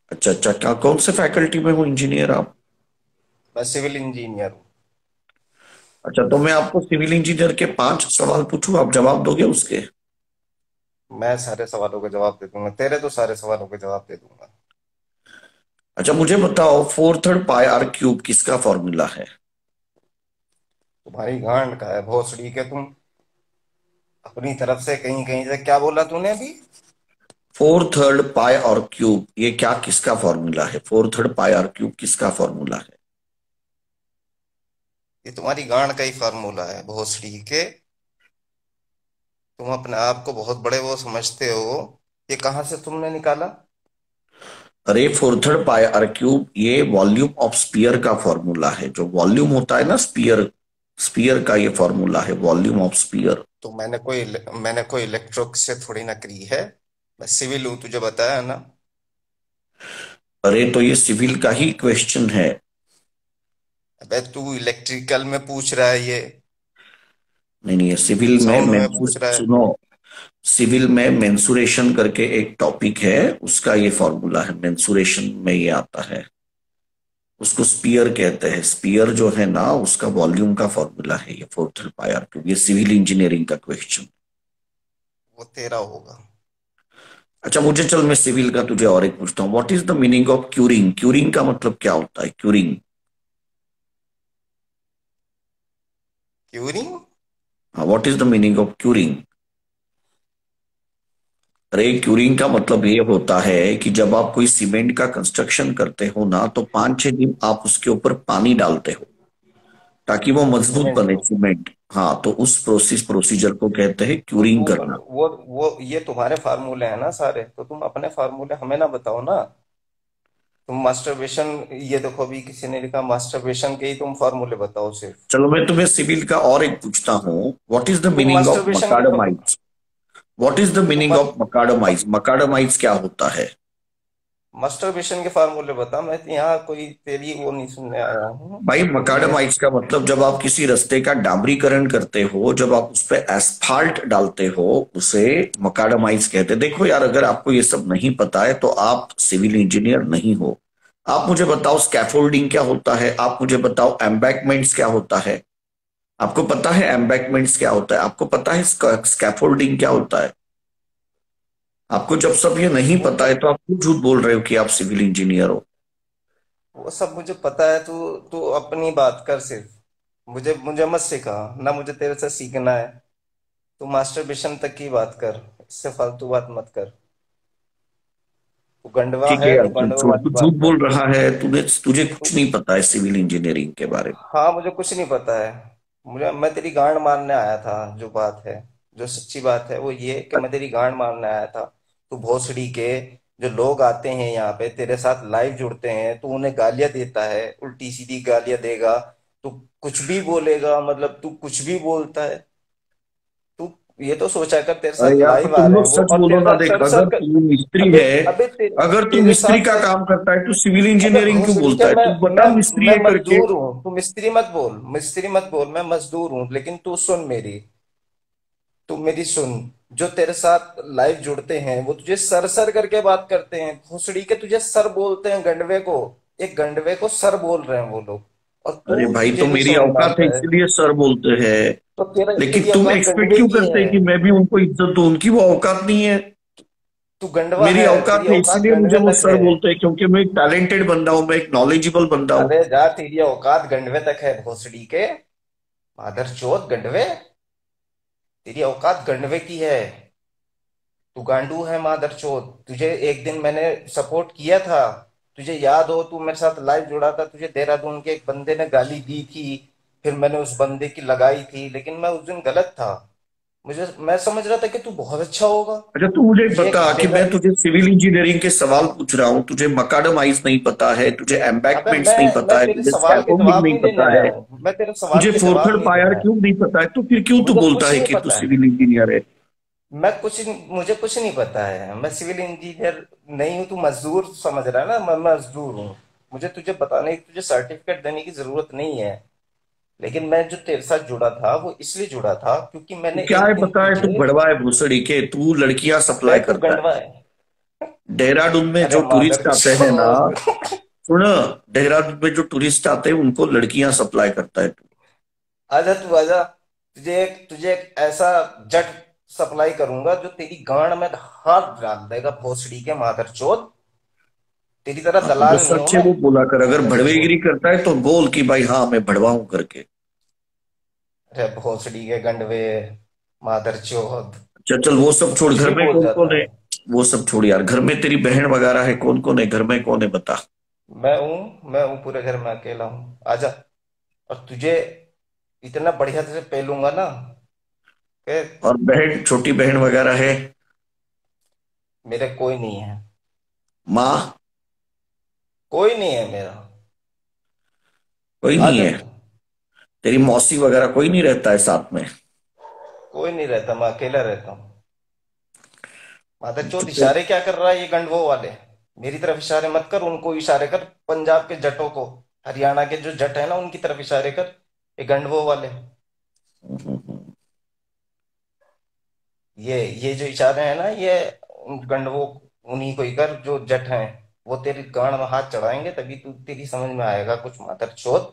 अच्छा अच्छा, क्या कौन से फैकल्टी में हो इंजीनियर आप? मैं सिविल इंजीनियर हूँ। अच्छा, तो मैं आपको सिविल इंजीनियर के 5 सवाल पूछूं, आप जवाब दोगे उसके? मैं सारे सवालों के जवाब दे दूंगा, तेरे तो सारे सवालों के जवाब दे दूंगा। अच्छा, मुझे बताओ 4/3 πr³ किसका फॉर्मूला है? तुम्हारी गांड का है भोसड़ी के तुम। अपनी तरफ से कहीं कहीं से क्या बोला तूने अभी? 4/3 πr³ ये क्या किसका फॉर्मूला है? 4/3 πr³ किसका फॉर्मूला है? ये तुम्हारी गांड का ही फार्मूला है भोसड़ी के। तुम अपने आप को बहुत बड़े वो समझते हो। ये कहाँ से तुमने निकाला? अरे 4/3 πr³ ये वॉल्यूम ऑफ स्पीयर का फॉर्मूला है। जो वॉल्यूम होता है ना स्पीयर, स्पीयर का ये फॉर्मूला है, वॉल्यूम ऑफ स्पीयर। तो मैंने कोई इलेक्ट्रिक से थोड़ी ना करी है। मैं सिविल हूँ, तुझे बताया ना। अरे तो ये सिविल का ही क्वेश्चन है। अबे तू इलेक्ट्रिकल में पूछ रहा है ये। नहीं नहीं, ये सिविल में साउंड में मेंसुर पूछ रहा है। सुनो, सिविल में मेंसुरेशन करके एक टॉपिक है, उसका ये फॉर्मूला है, मेंसुरेशन में ये आता है। उसको स्पीयर कहते हैं। स्पीयर जो है ना, उसका वॉल्यूम का फॉर्मूला है ये 4/3 πr³। ये सिविल इंजीनियरिंग का क्वेश्चन। वो तेरा होगा। अच्छा मुझे चल, मैं सिविल का तुझे और एक पूछता हूँ। What is the meaning of curing? Curing का मतलब क्या होता है? Curing, curing? हाँ, what is the meaning of curing? अरे क्यूरिंग का मतलब ये होता है कि जब आप कोई सीमेंट का कंस्ट्रक्शन करते हो ना, तो 5-6 दिन आप उसके ऊपर पानी डालते हो ताकि वो मजबूत सीमेंट बने को? सीमेंट। हाँ, तो उस प्रोसीजर को कहते हैं तो क्यूरिंग तू करना। वो ये तुम्हारे फार्मूले हैं ना सारे, तो तुम अपने फार्मूले हमें ना बताओ ना। तुम मास्टरबेशन, ये देखो अभी किसी ने लिखा मास्टरबेशन के ही तुम फार्मूले बताओ सिर्फ। चलो मैं तुम्हें सिविल का और एक पूछता हूँ। व्हाट इज द तुम मीनिंग ऑफ मास्टरबेशन के मकाडमाइट्स? व्हाट इज द तुम मीनिंग ऑफ मकाडमाइट्स? मकाडमाइट्स क्या होता है? मास्टरबेशन के फार्मूले बता। मैं तो यहाँ कोई तेरी वो नहीं सुनने आया हूँ। भाई मैं मकाडमाइट्स का मतलब जब आप किसी रास्ते का डामरीकरण करते हो, जब आप उस पर एस्फाल्ट डालते हो, उसे मकाडमाइट्स कहते हैं। देखो यार, अगर आपको ये सब नहीं पता है तो आप सिविल इंजीनियर नहीं हो। आप मुझे बताओ स्कैफोल्डिंग क्या होता है, आप मुझे बताओ एम्बैकमेंट्स क्या होता है। आपको पता है एम्बैकमेंट्स क्या होता है? आपको पता है स्कैफोल्डिंग क्या होता है? आपको जब सब ये नहीं वो पता है सब तो आप क्यों झूठ बोल रहे हो कि आप सिविल इंजीनियर हो? वो सब मुझे पता है। तू तू अपनी बात कर सिर्फ। मुझे मुझे मत सिखा ना, मुझे तेरे से सीखना है। तू मास्टरबेशन तक की बात कर, इससे फालतू बात मत कर। तू गंडवा ठीक है है यार, तो तू गंडवे झूठ वाली तू झूठ बात बोल कर। रहा है। तुझे तू कुछ नहीं पता है सिविल इंजीनियरिंग के बारे में। हाँ, मुझे कुछ नहीं पता है। मैं तेरी गांड मारने आया था। जो बात है, जो सच्ची बात है वो ये कि मैं तेरी गांड मारने आया था। तू भोसड़ी के, जो लोग आते हैं यहाँ पे तेरे साथ लाइव जुड़ते हैं, तू उन्हें गालियां देता है, उल्टी सीधी गालियां देगा। तू कुछ भी बोलेगा, मतलब तू कुछ भी बोलता है। तू ये तो सोचा कर, तेरे अरे साथ यार, तो लाइव आ तुम रहे लोग हैं वो सच और बोलो तेरे ना। साथ देख, सर सर अगर कर। तू मिस्त्री अबे है, अबे अगर तू तेरे मिस्त्री साथ का काम करता है तो सिविल अबे इंजीनियरिंग क्यों भोसड़ी बोलता के है? मैं तू बता मैं मिस्त्री मैं है करके। मजदूर हूँ। तू मिस्त्री मत बोल, मिस्त्री मत बोल। मैं मजदूर हूँ, लेकिन तू सुन मेरी। तू मेरी सुन। जो तेरे साथ लाइव जुड़ते हैं वो तुझे सर सर करके बात करते हैं। भोसड़ी के तुझे सर बोलते हैं, गंडवे को। एक गंडवे को सर बोल रहे हैं वो लोग। और अरे तू भाई, तो तुझे नहीं मेरी समझ में औकात है आता है। इसलिए सर बोलते हैं। तो तेरा लेकिन तेरी तुम औकात एक्सपेक्ट गंडवे क्यों की करते है। हैं कि मैं भी उनको इज्जत दूं? उनकी वो औकात नहीं है। तू गंडवा मेरी है, औकात तेरी है औकात इसीलिए मुझे गंडवे वो तक सर है। बोलते हैं, क्योंकि मैं एक टैलेंटेड बंदा हूं, मैं एक नॉलेजेबल बंदा हूं। अबे जा, तेरी औकात गंडवे तक है भोसड़ी के। मादर चोद गंडवे। तेरी औकात गंडवे की है। तू गांडू है मादर चोद। तुझे एक दिन मैंने सपोर्ट किया था। तुझे याद हो, तू मेरे साथ लाइव जुड़ा था, तुझे देहरादून के एक बंदे ने गाली दी थी। फिर मैंने उस बंदे की लगाई थी, लेकिन मैं उस दिन गलत था। मैं समझ रहा था कि तू बहुत अच्छा होगा। अच्छा, तू मुझे तुझे बता एक कि मैं जगह तुझे सिविल इंजीनियरिंग के सवाल पूछ रहा हूँ, तुझे मकाडमाइज नहीं पता है, तुझे अबे एम्बैकमेंट्स नहीं मैं पता है, तेरे तुझे सवाल के स्कैफोल्डिंग जवाब नहीं नहीं देने पता आया है, हूँ। मैं तेरे सवाल तुझे के फोर्थ जवाब थर्ड नहीं देने पायर आया। क्यों नहीं पता है, तो फिर क्यों तू मुझे बोलता कुछ है नहीं कि तू पता है। सिविल इंजीनियर है? मुझे कुछ नहीं पता है। मैं सिविल इंजीनियर नहीं हूँ। तू मजदूर समझ रहा है ना। मैं मजदूर हूँ। मुझे तुझे बताने की, तुझे सर्टिफिकेट देने की जरूरत नहीं है। लेकिन मैं जो तेरे साथ जुड़ा था वो इसलिए जुड़ा था क्योंकि तू मैंने क्या एक है दिन पता है? तू तुझे। बड़वा है भूसड़ी के, तू लड़कियां बे सप्लाई तू करता है। गंडवा है। देहरादून में अरे जो मादर टूरिस्ट आते हैं ना, चोद। सुन, देहरादून में जो टूरिस्ट आते हैं उनको लड़कियां सप्लाई करता है तू। आजा तू आजा, तुझे एक ऐसा जट सप्लाई करूंगा जो तेरी गांड में हाथ डाल देगा, भोसड़ी के मादर चोद। तेरी तरह हाँ, अगर दलाल नहीं हूं सच है मैं। वो बोला कर, अगर मादर भड़वेगिरी चोद। करता है तो बोल कि भाई हाँ मैं भड़वा हूं करके। अरे भोसड़ी के गंडवे, मादर चोद। चल चल, वो सब छोड़, कुछ घर भी में बोल कौन कौन जाता है? है। वो सब छोड़ यार, घर में तेरी बहन वगैरह है, कौन कौन है घर में, कौन है बता। मैं हूं पूरे घर में अकेला हूं, आजा। और तुझे इतना बढ़िया से पेलूंगा ना कि और बहन, छोटी बहन वगैरह है? मेरे कोई नहीं है। माँ? कोई नहीं है मेरा। कोई नहीं आजा है? तू। तेरी मौसी वगैरह कोई नहीं रहता है साथ में? कोई नहीं रहता, मैं अकेला रहता हूँ। मादर तो चोद, फिर इशारे क्या कर रहा है ये गंडवो वाले? मेरी तरफ इशारे मत कर, उनको इशारे कर, पंजाब के जटों को, हरियाणा के जो जट है ना उनकी तरफ इशारे कर, ये गंडवो वाले। ये जो इशारे हैं ना, ये उन गंडवो, उन्हीं को ही कर जो जट हैं। वो तेरी गांड में हाथ चढ़ाएंगे तभी तू, तेरी समझ में आएगा कुछ, मादर चोद।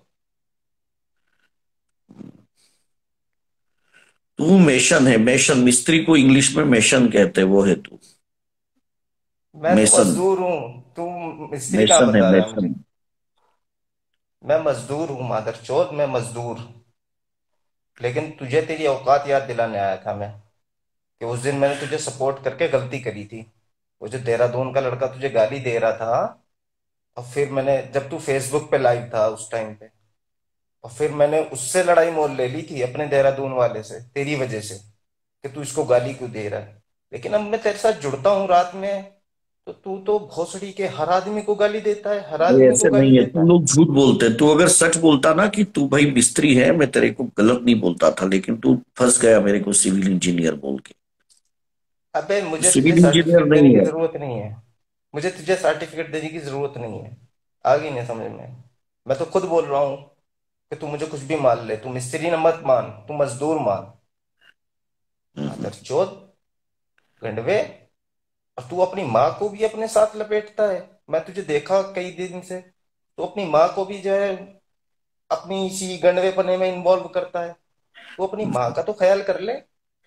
तू मेशन है, मेशन, मिस्त्री को इंग्लिश में मेशन कहते हैं, वो है तू। मैं तो मेसन। मजदूर हूँ। तू मिस्त्री कहाँ मेसन है बता रहा है मुझे? मेसन। मैं मजदूर हूँ मादर चोद, मैं मजदूर। लेकिन तुझे तेरी औकात याद दिलाने आया था मैं, कि उस दिन मैंने तुझे सपोर्ट करके गलती करी थी। वो जो देहरादून का लड़का तुझे गाली दे रहा था, और फिर मैंने, जब तू फेसबुक पे लाइव था उस टाइम पे, और फिर मैंने उससे लड़ाई मोल ले ली थी अपने देहरादून वाले से, तेरी वजह से, कि तू इसको गाली क्यों दे रहा है। लेकिन अब मैं तेरे साथ जुड़ता हूँ रात में, तो तू तो भोसड़ी के हर आदमी को गाली देता है, हर ये आदमी को ऐसे गाली नहीं है, देता तुम है। लोग झूठ बोलते हैं। तू अगर सच बोलता ना कि तू भाई मिस्त्री है, मैं तेरे को गलत नहीं बोलता था, लेकिन तू फंस गया मेरे को सिविल इंजीनियर बोल के। अबे तू मुझे तुझे सिविल इंजीनियर सर्टिफिकेट देने नहीं की है। जरूरत नहीं है। मुझे तुझे सर्टिफिकेट देने की जरूरत नहीं है। आ गई नहीं समझ में? मैं तो खुद बोल रहा हूँ कि तू मुझे कुछ भी मान ले, तू मिस्त्री न मत मान, तू मजदूर मान। हम्म। मादर चोद, गंडवे। और तू अपनी माँ को भी अपने साथ लपेटता है। मैं तुझे देखा कई दिन से, तू अपनी माँ को भी जो है अपनी इसी गंडवेपने में इन्वॉल्व करता है। तू अपनी माँ का तो ख्याल कर ले।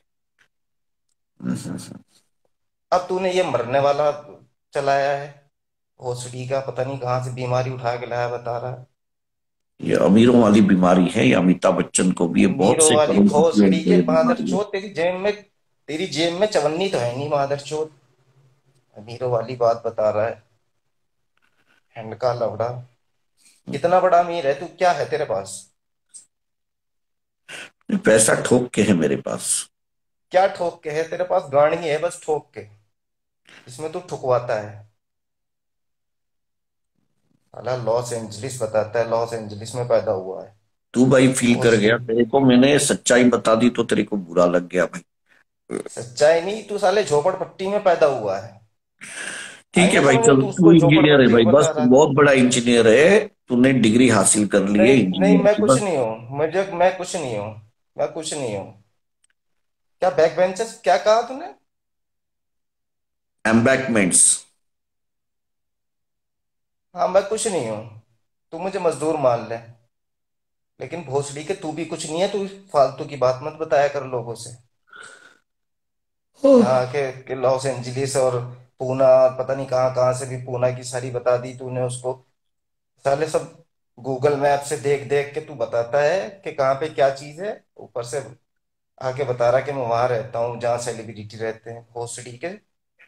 अब तूने ये मरने वाला चलाया है, भोसड़ी का पता नहीं कहाँ से बीमारी उठा के लाया, बता रहा है। ये अमीरों वाली बीमारी है, ये अमिताभ बच्चन को भी, ये बहुत अमीरों से वाली करोड़पतियों भोसड़ी को के ये मादर बीमारी है। चोद, तेरी जेब में चवन्नी तो है नहीं मादर चोद। अमीरों वाली बात बता रहा है, हैंड का लवड़ा। कितना बड़ा अमीर है तू, क्या है तेरे पास? ये पैसा ठोक के है मेरे पास। क्या ठोक के है तेरे पास? गाड़ी है बस ठोक के, इसमें तू ठुकवाता है। साला लॉस एंजलिस बताता है, लॉस एंजलिस में पैदा हुआ है। तू भाई फील कर भोसड़ी। गया, तेरे को मैंने सच्चाई बता दी तो तेरे को बुरा लग गया भाई। सच्चाई नहीं, तू साले झोपड़पट्टी में पैदा हुआ है। आई ठीक है ना भाई, समझ में? चल तू तू उसको इंजीनियर है झोपड़पट्टी भाई, को बस बता तू रहा था। बहुत बड़ा इंजीनियर है, तूने डिग्री हासिल कर ली है नहीं नहीं, इंजीनियर मैं की, कुछ बस। नहीं हूँ, मैं कुछ नहीं हूँ। मैं कुछ नहीं हूँ। क्या बैक बेंचर्स, क्या कहा तूने? एम्बैकमेंट्स। हाँ, मैं कुछ नहीं हूँ। तू मुझे मजदूर मान ले, लेकिन भोसड़ी के तू भी कुछ नहीं है। तू फालतू की बात मत बताया कर लोगों से। यहाँ के लॉस एंजलिस और पूना और पता नहीं कहाँ कहाँ से भी पूना की सारी बता दी तूने उसको। साले सब गूगल मैप से देख देख के तू बताता है कि कहाँ पे क्या चीज है, ऊपर से आके बता रहा कि मैं वहां रहता हूँ जहाँ सेलिब्रिटी रहते हैं, भोसड़ी के।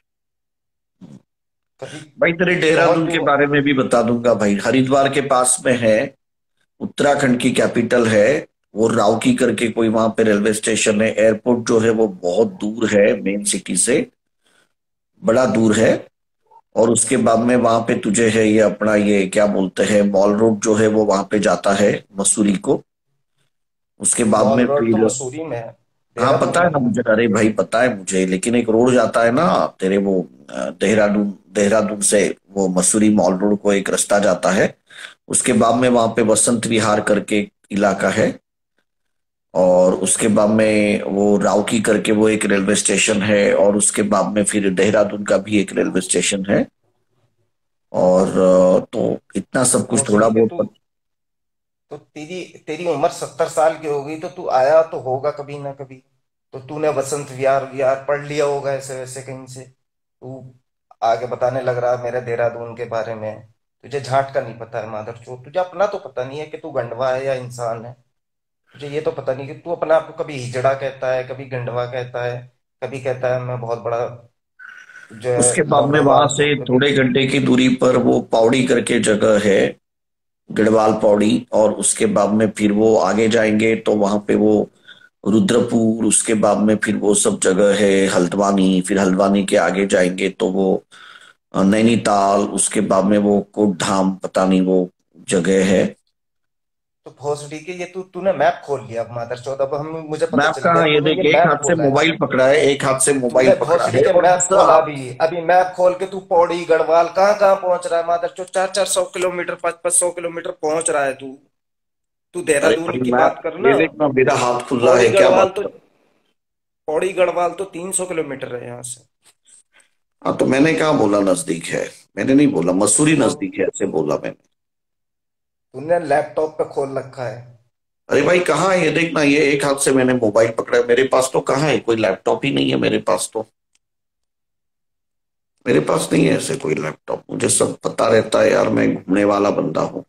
कभी भाई तेरे बहुत देहरादून तू। के बारे में भी बता दूंगा भाई, हरिद्वार के पास में है, उत्तराखंड की कैपिटल है। वो राउकी करके कोई वहां पे रेलवे स्टेशन है, एयरपोर्ट जो है वो बहुत दूर है मेन सिटी से, बड़ा दूर है। और उसके बाद में वहां पे तुझे है ये अपना, ये क्या बोलते हैं, मॉल रोड जो है वो वहां पे जाता है मसूरी को। उसके बाद मॉल में रोड तो फिर, मसूरी में है, हाँ देहरादून पता है में ना नहीं है। मुझे, अरे भाई पता है मुझे, लेकिन एक रोड जाता है ना तेरे वो, देहरादून, देहरादून से वो मसूरी मॉल रोड को एक रास्ता जाता है। उसके बाद में वहां पे वसंत विहार करके एक इलाका है, और उसके बाद में वो राउकी करके वो एक रेलवे स्टेशन है, और उसके बाद में फिर देहरादून का भी एक रेलवे स्टेशन है। और तो इतना सब कुछ थोड़ा भोसड़ी के बहुत तू, तो तेरी तेरी उम्र 70 साल की हो गई, तो तू आया तो होगा कभी ना कभी। तो तूने वसंत विहार विहार पढ़ लिया होगा ऐसे वैसे कहीं से। तू आगे बताने लग रहा है मेरे देहरादून के बारे में। तुझे झाट का नहीं पता है मादरचोद। तुझे अपना तो पता नहीं है कि तू गंडवा है या इंसान है। तुझे ये तो पता नहीं कि तू अपने आप को कभी हिजड़ा कहता है, कभी गंडवा कहता है, कभी कहता है मैं बहुत बड़ा जो है उसके बाद में वहां लौंडेबाज से हूँ, कभी। थोड़े घंटे की दूरी पर वो पौड़ी करके जगह है, गढ़वाल पौड़ी। और उसके बाद में फिर वो आगे जाएंगे तो वहां पे वो रुद्रपुर, उसके बाद में फिर वो सब जगह है, हल्द्वानी। फिर हल्द्वानी के आगे जाएंगे तो वो नैनीताल, उसके बाद में वो कोटधाम, पता नहीं वो जगह है। तो भोसडी के ये तूने मैप खोल लिया अब मादरचोद। अब हम मुझे पता मैप चल गया कहाँ, ये तूने देख, ये एक मैप हाथ से खोला है। मोबाइल पकड़ा है, एक हाथ से मोबाइल तूने पकड़ा भोसडी है। के और मैप दूसरा खोला अभी अभी मैप खोल के तू पौड़ी गढ़वाल कहाँ कहाँ पहुंच रहा है मादरचोद। 400 किलोमीटर 500 किलोमीटर पहुंच रहा है तू। तू अरे देहरादून भाई की मैप, बात कर ये ना। देखना मेरा हाथ खुला पौड़ी है, क्या गढ़वाल बात तो कर। पौड़ी गढ़वाल तो 300 किलोमीटर है यहाँ से। हाँ, तो मैंने कहा बोला नजदीक है, मैंने नहीं बोला मसूरी तो नजदीक है, ऐसे बोला मैंने। तूने लैपटॉप पे खोल रखा है। अरे भाई कहाँ है, ये देखना, ये एक हाथ से मैंने मोबाइल पकड़ा है, मेरे पास तो कहाँ है, कोई लैपटॉप ही नहीं है मेरे पास तो। मेरे पास नहीं है ऐसे कोई लैपटॉप, मुझे सब पता रहता है यार, मैं घूमने वाला बंदा हूँ।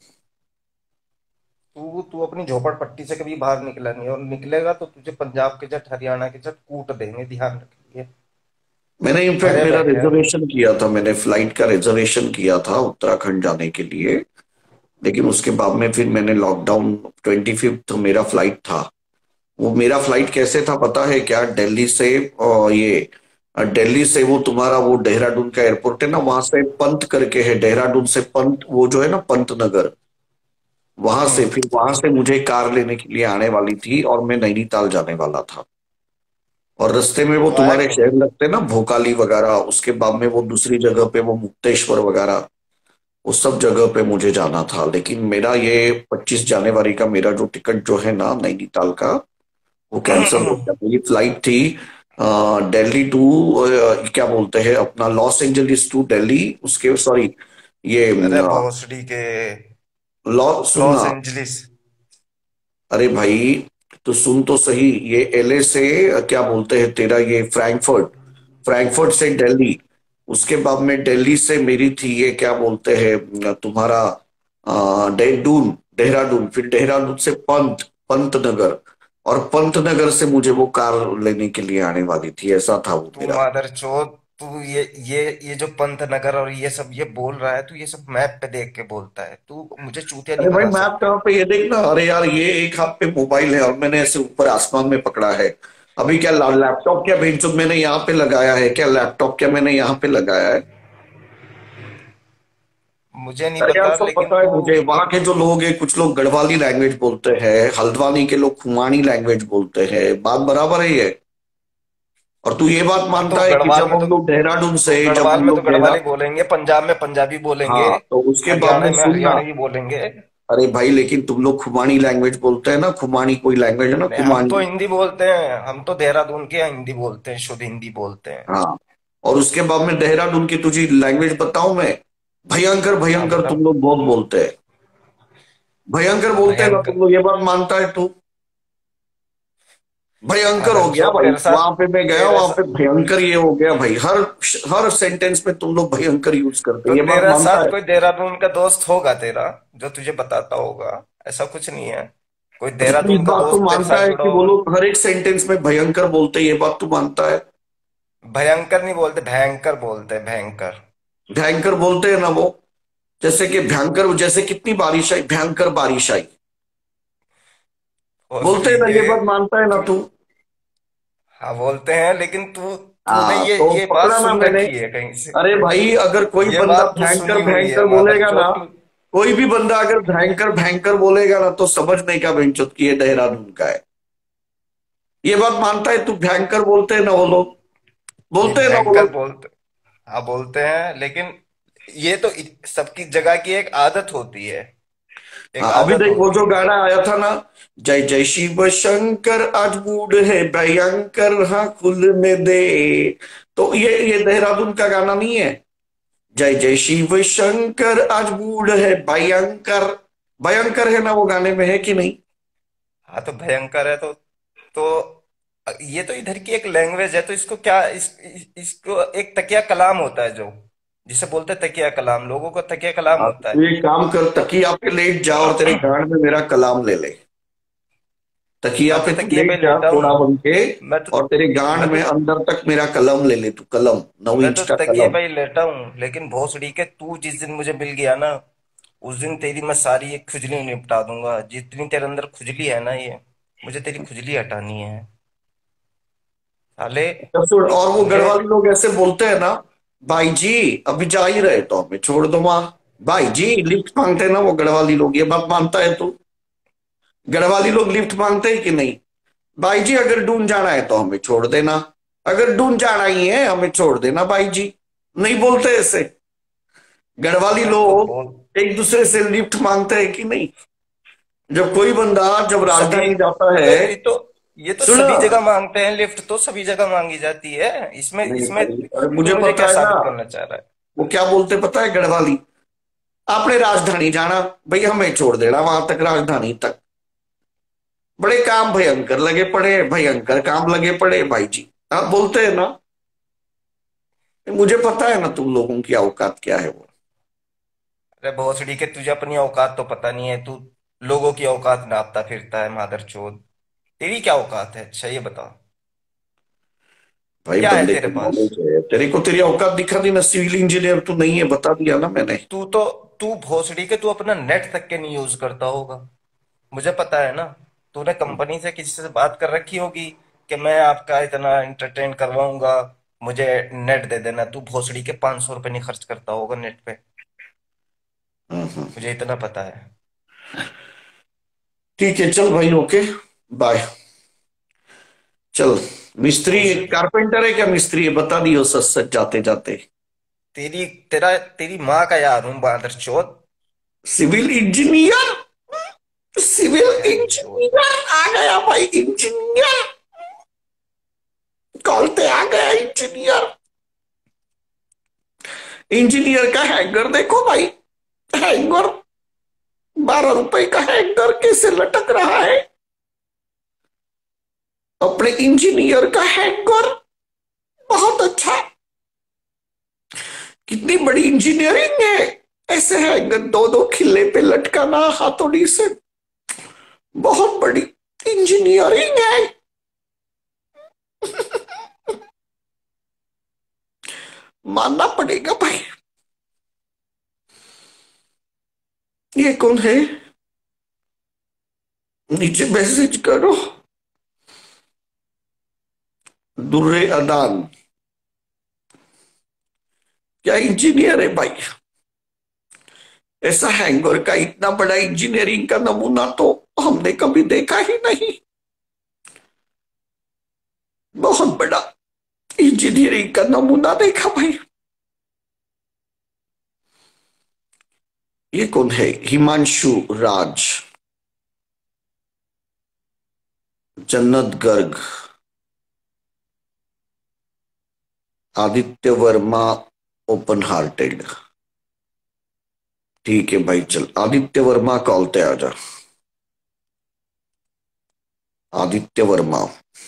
तू तू अपनी झोपड़पट्टी से कभी बाहर निकला नहीं, और निकलेगा तो तुझे पंजाब के जट हरियाणा के जट कूट देंगे, ध्यान रखिए। मैंने इनफैक्ट भरे मेरा बैठे हैं। रिजर्वेशन किया था, मैंने फ्लाइट का रिजर्वेशन किया था उत्तराखंड जाने के लिए। लेकिन उसके बाद में फिर मैंने लॉकडाउन, 25th मेरा फ्लाइट था। वो मेरा फ्लाइट कैसे था पता है क्या, दिल्ली से दिल्ली से वो तुम्हारा वो देहरादून का एयरपोर्ट है ना, वहां से पंत करके है, देहरादून से पंत, वो जो है ना पंत नगर, वहां से हम्म। फिर वहां से मुझे कार लेने के लिए आने वाली थी, और मैं नैनीताल जाने वाला था। और रास्ते में वो तो आया तुम्हारे क्यों शहर नहीं? लगते हैं ना, भोकाली वगैरह, उसके बाद में वो दूसरी जगह पे वो मुक्तेश्वर वगैरह, उस सब जगह पे मुझे जाना था। लेकिन मेरा ये 25 जनवरी का मेरा जो टिकट जो है ना नैनीताल का, वो कैंसिल हो गया। मेरी फ्लाइट थी दिल्ली टू, क्या बोलते हैं अपना, लॉस एंजलिस टू दिल्ली, उसके सॉरी, ये अरे भोसडी के सुनना। Los Angeles. अरे भाई तो सुन तो सही, ये एलए से क्या बोलते हैं तेरा, ये फ्रैंकफर्ट, फ्रैंकफर्ट से दिल्ली, उसके बाद में दिल्ली से मेरी थी ये क्या बोलते हैं तुम्हारा देहरादून, देहरादून, फिर देहरादून से पंत नगर, और पंत नगर से मुझे वो कार लेने के लिए आने वाली थी, ऐसा था वो तू मेरा। मादरचोद, तू ये जो पंतनगर और ये सब ये बोल रहा है, तू ये सब मैप पे देख के बोलता है। तू मुझे चूतिया नहीं अरे भाई बना मैप सकता। कहाँ पे, ये देखना, अरे यार ये एक हाथ पे मोबाइल है और मैंने ऐसे ऊपर आसमान में पकड़ा है। अभी क्या लैपटॉप क्या भेजो मैंने यहाँ पे लगाया है, क्या लैपटॉप क्या मैंने यहाँ पे लगाया है। मुझे नहीं अरे यार पता सब लेकिन पता है तू। मुझे, वहां के जो लोग हैं, कुछ लोग गढ़वाली लैंग्वेज बोलते हैं, हल्द्वानी के लोग खुमानी लैंग्वेज बोलते हैं, बात बराबर है ये। और तू ये बात हाँ, मानता है कि जब हम लोग देहरादून तो से, जब गढ़वाल हम में तो लोग देहरा, गढ़वाली बोलेंगे, पंजाब में पंजाबी बोलेंगे, हाँ तो उसके बाद हरियाणा में में सुनना। हरियाणवी बोलेंगे। अरे भाई लेकिन तुम लोग खुमानी लैंग्वेज बोलते हैं ना, खुमानी कोई लैंग्वेज है ना, नहीं, हम तो खुमानी। हिंदी बोलते हैं। हम तो देहरादून के यहाँ हिंदी बोलते हैं, शुद्ध हिंदी बोलते हैं। हाँ, और उसके बाद में देहरादून की तुझे लैंग्वेज बताऊं मैं, भयंकर हाँ भयंकर बता। तुम लोग बहुत बोलते हैं, भयंकर हाँ बोलते हैं ना भयंकर। तुम लोग, ये बात मानता है तू। भयंकर हो गया मादरचोद भाई, तेरे साथ वहां पे मैं गया, तेरे वहां पे साथ भयंकर ये हो गया भाई, हर हर सेंटेंस में तुम लोग भयंकर यूज करते तो हैं, ये बात तेरे मानता साथ है। कोई देहरादून का दोस्त होगा तेरा, जो तुझे बताता होगा। ऐसा कुछ नहीं है। कोई अच्छा तू इस देहरादून का बात को दोस्त तेरे मानता साथ है जुड़ा कि वो होगा। लोग हर एक सेंटेंस में भयंकर बोलते हैं, ये बात तू मानता है। भयंकर नहीं बोलते, भयंकर बोलते हैं, भयंकर। भयंकर बोलते हैं ना वो, जैसे कि भयंकर, जैसे कितनी बारिश आई, भयंकर बारिश आई, बोलते भोसड़ी हैं ना, के ये बात मानता है ना तू। तू। हाँ बोलते हैं, लेकिन तू तूने हाँ ये तो ये बात पकड़ा ना सुन मैंने। रखी है कहीं से। अरे भाई अगर कोई ये बंदा बात तू भयंकर सुनी हुई है भयंकर बोलेगा ना, मादरचोद तू। कोई भी बंदा अगर भयंकर भयंकर बोलेगा ना, तो समझने का बेंचोत की ये देहरादून का है। ये बात मानता है तू, भयंकर बोलते हैं ना वो लोग, नहीं, बोलते हैं ना वो भयंकर लोग। बोलते। हाँ बोलते हैं, लेकिन ये तो सबकी जगह की एक आदत होती है। एक हाँ अभी आदत देख वो होती जो है। गाना आया था ना, जय जय शिव शंकर आज मूड है भयंकर हाँ खुलने दे, तो ये देहरादून का गाना नहीं है? जय जय शिव शंकर आज मूड है भयंकर, भयंकर है ना वो गाने में, है कि नहीं? हाँ तो भयंकर है तो ये तो इधर की एक लैंग्वेज है, तो इसको क्या इसको एक तकिया कलाम होता है, जो जिसे बोलते हैं तकिया कलाम, लोगों को तकिया कलाम हाँ, होता तो है। एक काम कर, तकिया पे लेट जा और तेरे गांड में मेरा कलाम ले ले। तकिया मैं तो पे तू तकिए पे लेट जा लेटा हूँ। थोड़ा बन के, मैं तो और तेरे गांड मैं तो में अंदर तक मेरा कलम ले ले, तू कलम, 9 इंच का तकिए कलम। पे ही लेटा हूँ, लेकिन भोसड़ी के तू जिस दिन मुझे मिल गया ना, उस दिन तेरी मैं सारी एक खुजली निपटा दूंगा। जितनी तेरे अंदर खुजली है ना, ये मुझे तेरी खुजली हटानी है साले। अच्छा सुन, और वो मुझे गढ़वाली लोग ऐसे बोलते हैं ना, भाई जी अभी जा ही रहे तो हमें छोड़ दो वहां, भाई जी लिफ्ट मांगते हैं ना वो गढ़वाली लोग, ये बात मानता है तू? गढ़वाली लोग लिफ्ट मांगते हैं कि नहीं? भाई जी अगर डून जाना है तो हमें छोड़ देना, अगर डून जाना ही है हमें छोड़ देना भाई जी, नहीं बोलते ऐसे? गढ़वाली हाँ तो लोग बोल। एक दूसरे से लिफ्ट मांगते हैं कि नहीं? जब कोई बंदा जब तो सभी राजधानी जाता तो है, ये तो सुन, सभी जगह मांगते हैं लिफ्ट, तो सभी जगह मांगी जाती है। इसमें नहीं इसमें भाई अरे तू मुझे मुझे क्या पता है ना, साबित करना चाह रहा है? वो क्या बोलते पता है गढ़वाली, आपने राजधानी जाना भाई हमें छोड़ देना वहां तक, राजधानी तक बड़े काम भयंकर लगे पड़े, भयंकर काम लगे पड़े भाई जी, आप बोलते हैं ना? मुझे पता है ना तुम लोगों की औकात क्या है वो। अरे भोसड़ी के, तुझे अपनी औकात तो पता नहीं है। तू लोगों की औकात नापता फिरता है मादरचोद। तेरी क्या औकात है, अच्छा ये बता। भाई क्या है बंदे तेरे को पास? नॉलेज है, तेरे को तेरी औकात दिखा दी ना, सिविल इंजीनियर तू नहीं है बता दिया ना मैंने। तू तो तू भोसड़ी के, तू अपना नेट तक के नहीं यूज करता होगा, मुझे पता है ना। तूने कंपनी से किसी से बात कर रखी होगी कि मैं आपका इतना एंटरटेन करवाऊंगा, मुझे नेट दे देना। तू भोसड़ी के 500 रुपये नहीं खर्च करता होगा नेट पे, हम्म। मुझे इतना पता है। ठीक है चल भाई, ओके बाय। चल, मिस्त्री भोसड़ी कारपेंटर है क्या मिस्त्री है, बता दियो सच सच जाते जाते। तेरी माँ का यार हूँ बादर चौथ। सिविल इंजीनियर, सिविल बहन चौथ। इंजीनियर आ गया भाई, इंजीनियर कॉल पे आ गया इंजीनियर। इंजीनियर का हैंगर देखो भाई, हैंगर 12 रुपए का हैंगर कैसे लटक रहा है, अपने इंजीनियर का हैंगर बहुत अच्छा, कितनी बड़ी इंजीनियरिंग है, ऐसे हैंगर दो दो खिल्ले पे लटकाना हाथोड़ी से, बहुत बड़ी इंजीनियरिंग है। मानना पड़ेगा भाई। ये कौन है, नीचे मैसेज करो, दुर्रे अदान, क्या इंजीनियर है भाई, ऐसा हैंगर का इतना बड़ा इंजीनियरिंग का नमूना तो हमने कभी देखा ही नहीं, बहुत बड़ा इंजीनियरिंग का नमूना देखा भाई। ये कौन है, हिमांशु राज, जन्नत गर्ग, आदित्य वर्मा, ओपन हार्टेड। ठीक है भाई, चल आदित्य वर्मा कॉल पे आ जा, आदित्य वर्मा।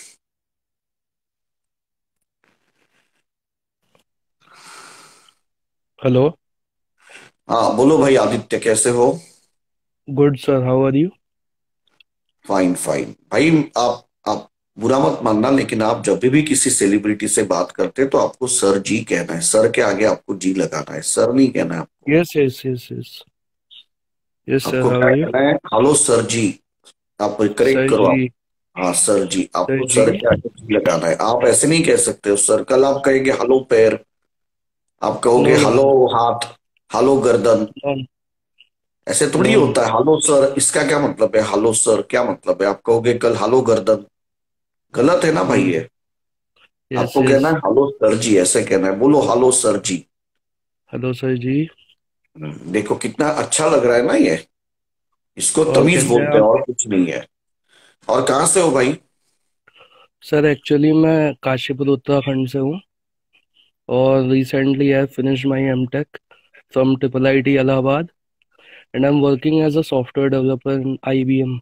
हेलो। हाँ बोलो भाई आदित्य, कैसे हो? Good sir, how are you? Fine fine भाई। आप बुरा मत मानना, लेकिन आप जब भी किसी सेलिब्रिटी से बात करते हैं तो आपको सर जी कहना है, सर के आगे आपको जी लगाना है, सर नहीं कहना है आपको। Yes yes yes yes. Yes sir, आपको हाउ क्या आर यू? कहना है, हेलो सर जी, आप करेक्ट सर करो आप। जी। हाँ सर जी, सर आपको जी। सर के आगे जी लगाना है, आप ऐसे नहीं कह सकते हो सर, कल आप कहेंगे हेलो पैर, आप कहोगे नो नो हेलो हाथ, हेलो गर्दन, नो ऐसे थोड़ी नो नो। होता है। हेलो सर इसका क्या मतलब है, हेलो सर क्या मतलब है, आप कहोगे कल हेलो गर्दन, गलत है ना भाई ये। यस आपको यस। कहना है हेलो सर जी, ऐसे कहना है, बोलो hello sir ji. Hello sir ji. देखो कितना अच्छा लग रहा है ना ये, इसको और तमीज कैसे हैं बोलते हैं आप? और कुछ नहीं है। और कहाँ से हो भाई? सर एक्चुअली मैं काशीपुर उत्तराखंड से हूँ और recently I finish my MTech from triple IT Allahabad and I am working as a software developer in IBM.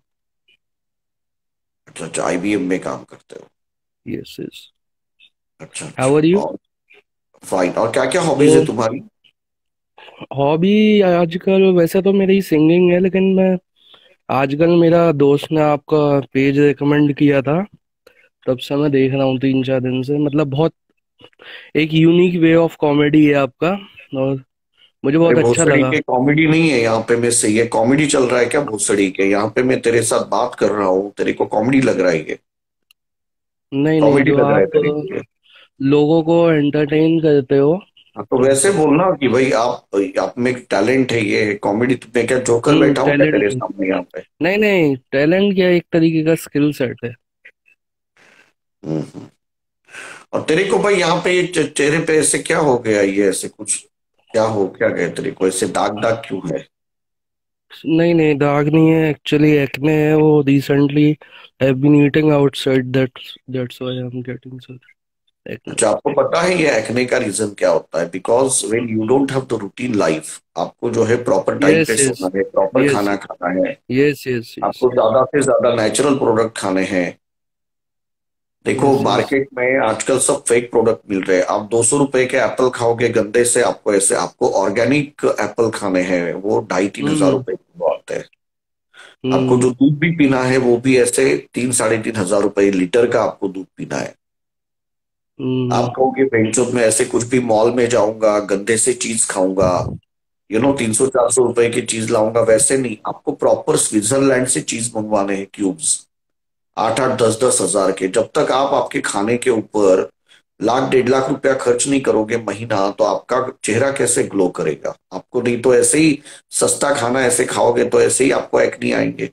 अच्छा अच्छा, आईबीएम में काम करते हो? Yes yes. अच्छा हाउ अच्छा। Are you? और फाइन। और क्या क्या तो हॉबीज है तुम्हारी? हॉबी आजकल वैसे तो मेरी सिंगिंग है, लेकिन मैं आजकल मेरा दोस्त ने आपका पेज रिकमेंड किया था, तब से मैं देख रहा हूँ 3-4 दिन से। मतलब बहुत एक यूनिक वे ऑफ कॉमेडी है आपका और मुझे अरे बहुत अच्छा भोसड़ी लगा। के कॉमेडी नहीं है यहाँ पे। मैं सही है, कॉमेडी चल रहा है क्या भोसड़ी के? यहाँ पे मैं तेरे साथ बात कर रहा हूँ, तेरे को कॉमेडी लग रहा है ये? नहीं नहीं, कॉमेडी जो लग रहा है आप तेरे को ये? लोगों को एंटरटेन करते हो। हाँ, तो वैसे बोलना कि भाई आप में टैलेंट है ये कॉमेडी। मैं क्या जोकर बैठा हूँ क्या टैलेंट तेरे है। सामने यहाँ पे? नहीं नहीं, टैलेंट क्या, एक तरीके का स्किल सेट है। हम्म। और तेरे को भाई यहाँ पे ये चेहरे पे ऐसे क्या हो गया? ये ऐसे कुछ क्या गया तेरे को? ऐसे दाग दाग क्यों है? नहीं नहीं, दाग नहीं है, एक्चुअली एक्ने है। वो recently have been eating outside, that's why I am getting such acne. अच्छा, आपको पता है ये एक्ने का रीजन क्या होता है? Because when you don't have the routine life, आपको जो है प्रॉपर टाइम यस पे यस। सोना है, प्रॉपर यस खाना खाना है, यस यस यस आपको ज्यादा से ज्यादा नेचुरल प्रोडक्ट खाने हैं। देखो यस यस। मार्केट में आजकल सब फेक प्रोडक्ट मिल रहे हैं। आप 200 रुपए के एप्पल खाओगे गंदे से, आपको ऐसे आपको ऑर्गेनिक एप्पल खाने हैं, वो 2,500-3,000 रुपए किलो आते हैं। आपको हम्म जो दूध भी पीना है वो भी ऐसे 3-3,500 रुपए लीटर का आपको दूध पीना है। आप हम्म कहोगे बेंचों में ऐसे कुछ भी मॉल में जाऊंगा गंदे से चीज खाऊंगा, 300-400 रुपए की चीज लाऊंगा, वैसे नहीं। आपको प्रॉपर स्विट्जरलैंड से चीज मंगवाने हैं, क्यूब्स 8-8, 10-10 हजार के। जब तक आप आपके खाने के ऊपर 1,00,000-1,50,000 खर्च नहीं करोगे महीना, तो आपका चेहरा कैसे ग्लो करेगा? आपको नहीं तो ऐसे ही सस्ता खाना ऐसे खाओगे तो ऐसे ही आपको एक्ने आएंगे।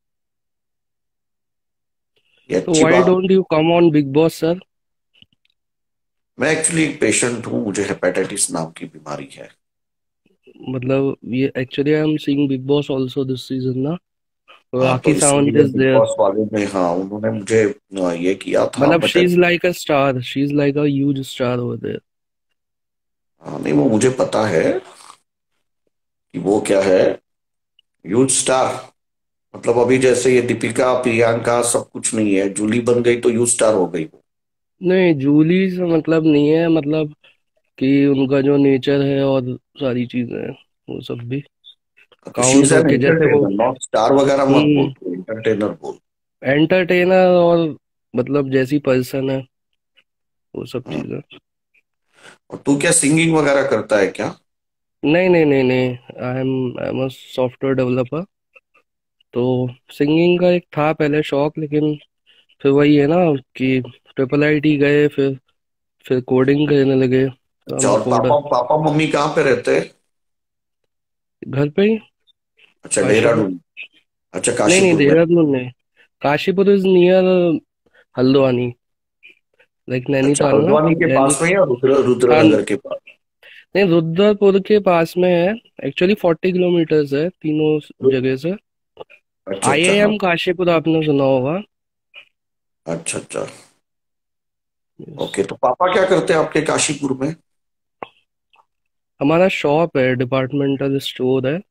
ये तो अच्छी व्हाई बात। Don't you come on Bigg Boss sir? मैं एक्चुअली एक पेशेंट हूँ, मुझे हेपेटाइटिस नाम की बीमारी है। मतलब ये actually I am seeing Bigg Boss also this season ना, हाँ, तो राखी सावंत इसीलिए इज बिग देयर। बॉस वाले ने, हाँ, उन्होंने मुझे ये किया था, मतलब but she is like a star, she is like a huge star over there. हाँ, नहीं वो मुझे पता है कि वो क्या है, ह्यूज स्टार। मतलब अभी जैसे ये दीपिका प्रियंका सब कुछ नहीं है, जूली बन गई तो ह्यूज स्टार हो गई वो। नहीं, जूली से मतलब नहीं है, मतलब कि उनका जो नेचर है और सारी चीजें हैं वो सब भी तो शी इज काउंट एन होके, जैसे वो एंटरटेनर, नॉट स्टार वगैरह मत बोल, हम्म तू एंटरटेनर बोल। एंटरटेनर और मतलब जैसी पर्सन है वो सब हाँ। चीजें। और तू क्या सिंगिंग वगैरह करता है क्या? नहीं नहीं नहीं नहीं, I am a software developer. तो सिंगिंग का एक था पहले शौक, लेकिन फिर वही है ना कि ट्रिपल आईटी गए, फिर कोडिंग करने लगे, तो अच्छा, हम और कोडर। पापा पापा मम्मी कहाँ पे रहते हैं? घर पे ही, अच्छा, काशीपुर। देहरादून। अच्छा, नहीं नहीं, काशीपुर में। देहरादून नहीं, Kashipur is near Haldwani, like अच्छा, नैनीताल ना, हल्द्वानी के दिल्ली। पास में या हाँ, रुद्रनगर के पास? नहीं रुद्रपुर के पास में है। एक्चुअली 40 किलोमीटर्स है तीनों जगह से। अच्छा अच्छा, हाँ। आईआईएम काशीपुर आपने सुना होगा। अच्छा अच्छा। Yes। ओके, तो पापा क्या करते हैं आपके काशीपुर में? हमारा शॉप है, डिपार्टमेंटल स्टोर है।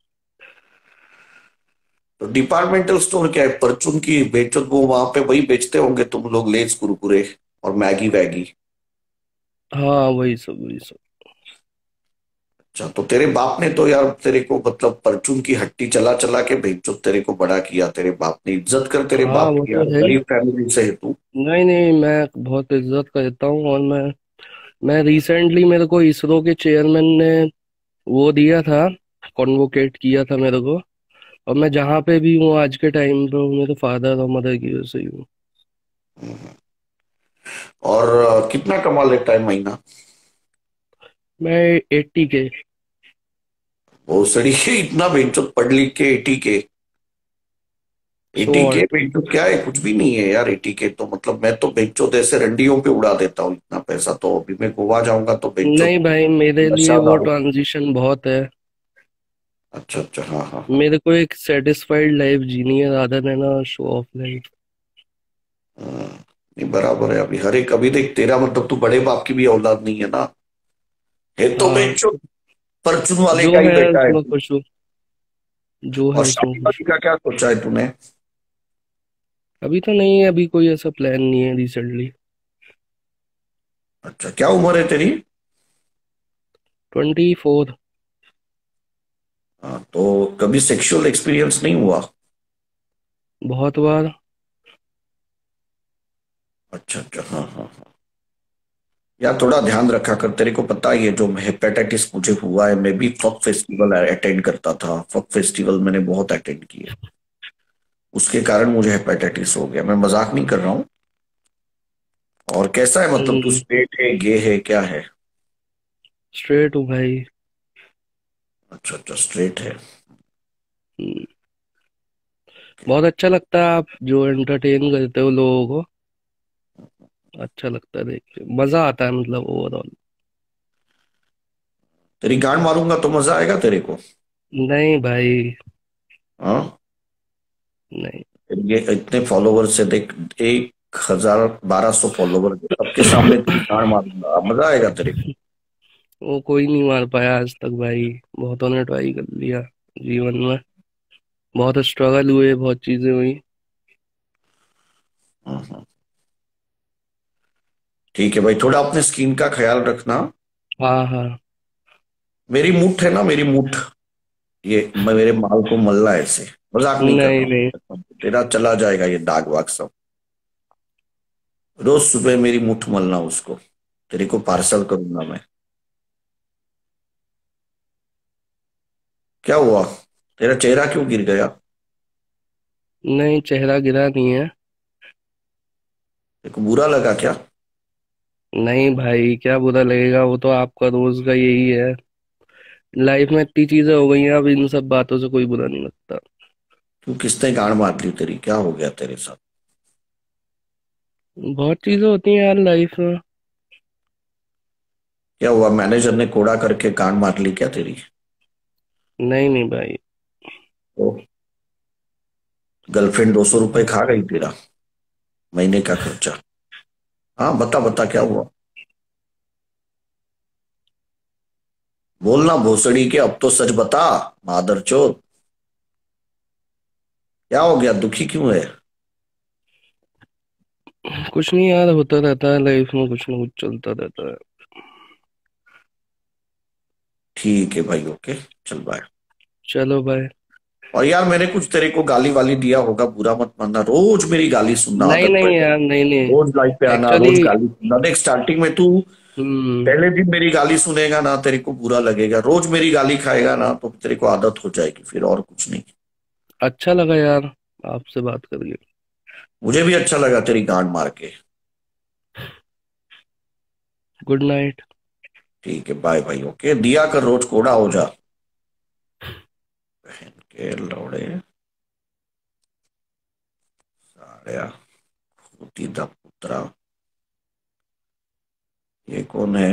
तो डिपार्टमेंटल स्टोर क्या है? परचून की बेचो वो वहां पे वही बेचते होंगे तुम लोग, लेज कुरकुरे और मैगी वैगी। हाँ वही सब वही सब। अच्छा, तो तेरे बाप ने तो यार तेरे को मतलब परचून की हट्टी चला चला के बेचो तेरे को बड़ा किया। तेरे बाप ने इज्जत कर, तेरे हाँ बाप वो की तो यार, है ही। गरीब फैमिली से है तू। नहीं नहीं, मैं बहुत इज्जत करता हूँ। और मैं रिसेंटली, मेरे को इसरो के चेयरमैन ने वो दिया था, कॉन्वोकेट किया था मेरे को। और मैं जहाँ पे भी हूँ आज के टाइम पे, वो मेरे फादर और मदर की वजह से ही हूँ। और कितना कमा लेता है महीना? मैं 80 के। वो सड़ी के इतना बेचो पढ़ लिख के 80 के? सो 80 के ऑल्ट। बेचो क्या है? कुछ भी नहीं है यार 80 के तो। मतलब मैं तो बेचो ऐसे रंडियों पे उड़ा देता हूँ इतना पैसा। तो अभी मैं गोवा जाऊंगा तो बेचो नहीं भाई, मेरे लिए नशा वो दारू। ट्रांजिशन बहुत है। अच्छा अच्छा, हाँ हाँ हाँ। मेरे को एक सेटिस्फाइड लाइफ जीनी है rather than show off life. नहीं बराबर है। अभी हर एक, अभी देख तेरा मतलब तू बड़े बाप की भी औलाद नहीं है ना, है तो हाँ, बेंचो परचून वाले जो का ही है बेटा है उसमें तू। खुश हूँ, जो है और उसमें शादी खुश वादी हूँ। का क्या सोचा है तूने? अभी तो नहीं है, अभी कोई ऐसा प्लान नहीं है रिसेंटली। अच्छा, क्या उम्र है तेरी? 24। हाँ, तो कभी सेक्सुअल एक्सपीरियंस नहीं हुआ? बहुत बार। अच्छा अच्छा, हाँ हाँ हाँ। यार थोड़ा ध्यान रखा कर, तेरे को पता ही है जो हेपेटाइटिस मुझे हुआ है, मैं भी फक फेस्टिवल अटेंड करता था, फक फेस्टिवल मैंने बहुत अटेंड किए, उसके कारण मुझे हेपेटाइटिस हो गया, मैं मजाक नहीं कर रहा हूँ। और कैसा है, मतलब तू स्ट्रेट है, गे है, क्या है? स्ट्रेट हूँ भाई। अच्छा अच्छा, स्ट्रेट है। हम्म, बहुत अच्छा लगता है आप जो एंटरटेन करते हो लोगों को। अच्छा लगता है देख के, मजा आता है मतलब ओवरऑल। तेरी गांड मारूंगा तो मजा आएगा तेरे को? नहीं भाई, हाँ। नहीं। ये इतने फॉलोवर्स से देख, 1,1200 फॉलोवर, सबके सामने तेरी गांड मारूंगा, मजा आएगा तेरे को? वो कोई नहीं मार पाया आज तक भाई। बहुतों ने ट्राई कर लिया जीवन में, बहुत स्ट्रगल हुए, बहुत चीजें हुई। हाँ। ठीक है भाई, थोड़ा अपने स्किन का ख्याल रखना। हाँ हाँ। मेरी मुठ है ना, मेरी मुठ, ये मैं मेरे माल को मलना है ऐसे, मजाक नहीं कर नहीं रहा नहीं। हूँ, तेरा चला जाएगा ये दाग वाग सब। रोज सुबह मेरी मुठ मलना उसको, तेरे को पार्सल करूंगा मैं। क्या हुआ, तेरा चेहरा क्यों गिर गया? नहीं, चेहरा गिरा नहीं है। तेरे को बुरा लगा क्या? नहीं भाई, क्या बुरा लगेगा, वो तो आपका रोज का यही है। लाइफ में इतनी चीजें हो गई हैं, अब इन सब बातों से कोई बुरा नहीं लगता। तू किसने गांड मार ली तेरी, क्या हो गया तेरे साथ? बहुत चीजें होती हैं यार लाइफ में। क्या हुआ, मैनेजर ने कोड़ा करके गांड मार ली क्या तेरी? नहीं नहीं भाई। तो गर्लफ्रेंड 200 रुपए खा गई तेरा, महीने का खर्चा? हाँ बता बता, क्या हुआ? बोलना भोसड़ी के, अब तो सच बता, मादरचोद। क्या हो गया, दुखी क्यों है? कुछ नहीं यार, होता रहता है लाइफ में, कुछ ना कुछ चलता रहता है। ठीक है भाई, ओके, चल बाय। चलो बाय। और यार मैंने कुछ तेरे को गाली वाली दिया होगा, बुरा मत मानना, रोज मेरी गाली सुनना नहीं आदत पड़ नहीं गई। यार, नहीं नहीं। रोज लाइफ पे आना, एक्चुअली। रोज गाली सुनना, देख स्टार्टिंग में तू हम्म। पहले दिन मेरी गाली सुनेगा ना, तेरे को बुरा लगेगा, रोज मेरी गाली खाएगा ना तो तेरे को आदत हो जाएगी फिर, और कुछ नहीं। अच्छा लगा यार आपसे बात करके। मुझे भी अच्छा लगा तेरी गांड मार के। Good night. ठीक है, बाय भाई, ओके, दिया कर रोज, कोड़ा हो जा। बहन के लौड़े, साड़िया, खूटी दा पुत्रा। ये कौन है?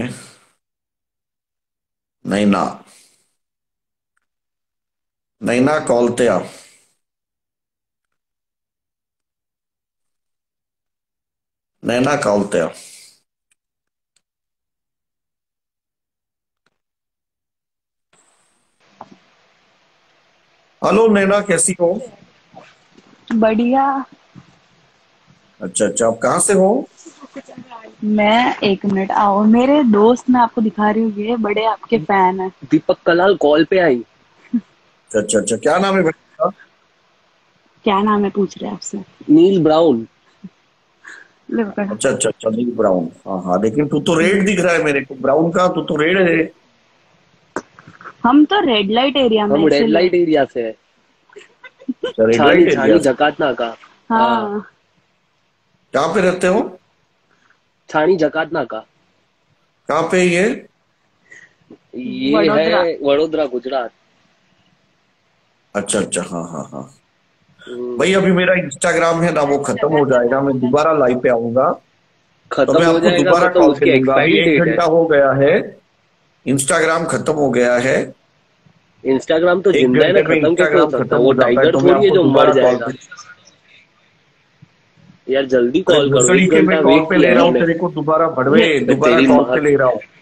नैना, नैना कौलत्या, नैना कौलत्या। हेलो नैना, कैसी हो? बढ़िया। अच्छा अच्छा, आप कहाँ से हो? मैं 1 मिनट आओ, मेरे दोस्त मैं आपको दिखा रही हूँ, ये बड़े आपके फैन है। दीपक कलाल कॉल पे आई। अच्छा अच्छा अच्छा, क्या नाम है बेटा? क्या नाम है पूछ रहे हैं आपसे? Neil Brown. ले पकड़। अच्छा अच्छा अच्छा, नील ब्राउन, हाँ हाँ, लेकिन तू तो रेड दिख रहा है मेरे को, ब्राउन का, तू तो रेड है। हम तो रेड लाइट एरिया में हम रेड इसीलिए। लाइट एरिया से है। अच्छा, रेड छानी लाइट एरिया छानी से। जकातना का। हाँ, हाँ। कहाँ पे रहते हो? छानी जकातना का। कहाँ पे ये? ये है वडोदरा। वडोदरा, गुजरात। अच्छा अच्छा, हाँ हाँ हाँ। हम्म, भाई अभी मेरा इंस्टाग्राम है ना, वो खत्म हो जाएगा, मैं दोबारा लाइव पे आऊंगा, तो खत्म मैं हो आपको जाएगा दोबारा मतलब कॉल पे उसकी लूंगा, अभी एक्सपायरी एक डेट है। घंटा हो गया है, इंस्टाग्राम खत्म हो गया है। इंस्टाग्राम तो एक जिंदा है ना, घंटे में खत्म कैसे हो इंस्टाग्राम सकता खत्म है? वो हो जाता है, टाइगर तो मैं थोड़ी है आपको जो मर दोबारा कॉल जाएगा। पे। यार जल्दी अरे कॉल करो, भोसड़ी 1 के घंटा मैं कॉल वेट पे किया ले है रहा हूँ मैंने। तेरे को, दोबारा बढ़वे, दोबारा तेरी कॉल माँ पे ले रहा हूँ।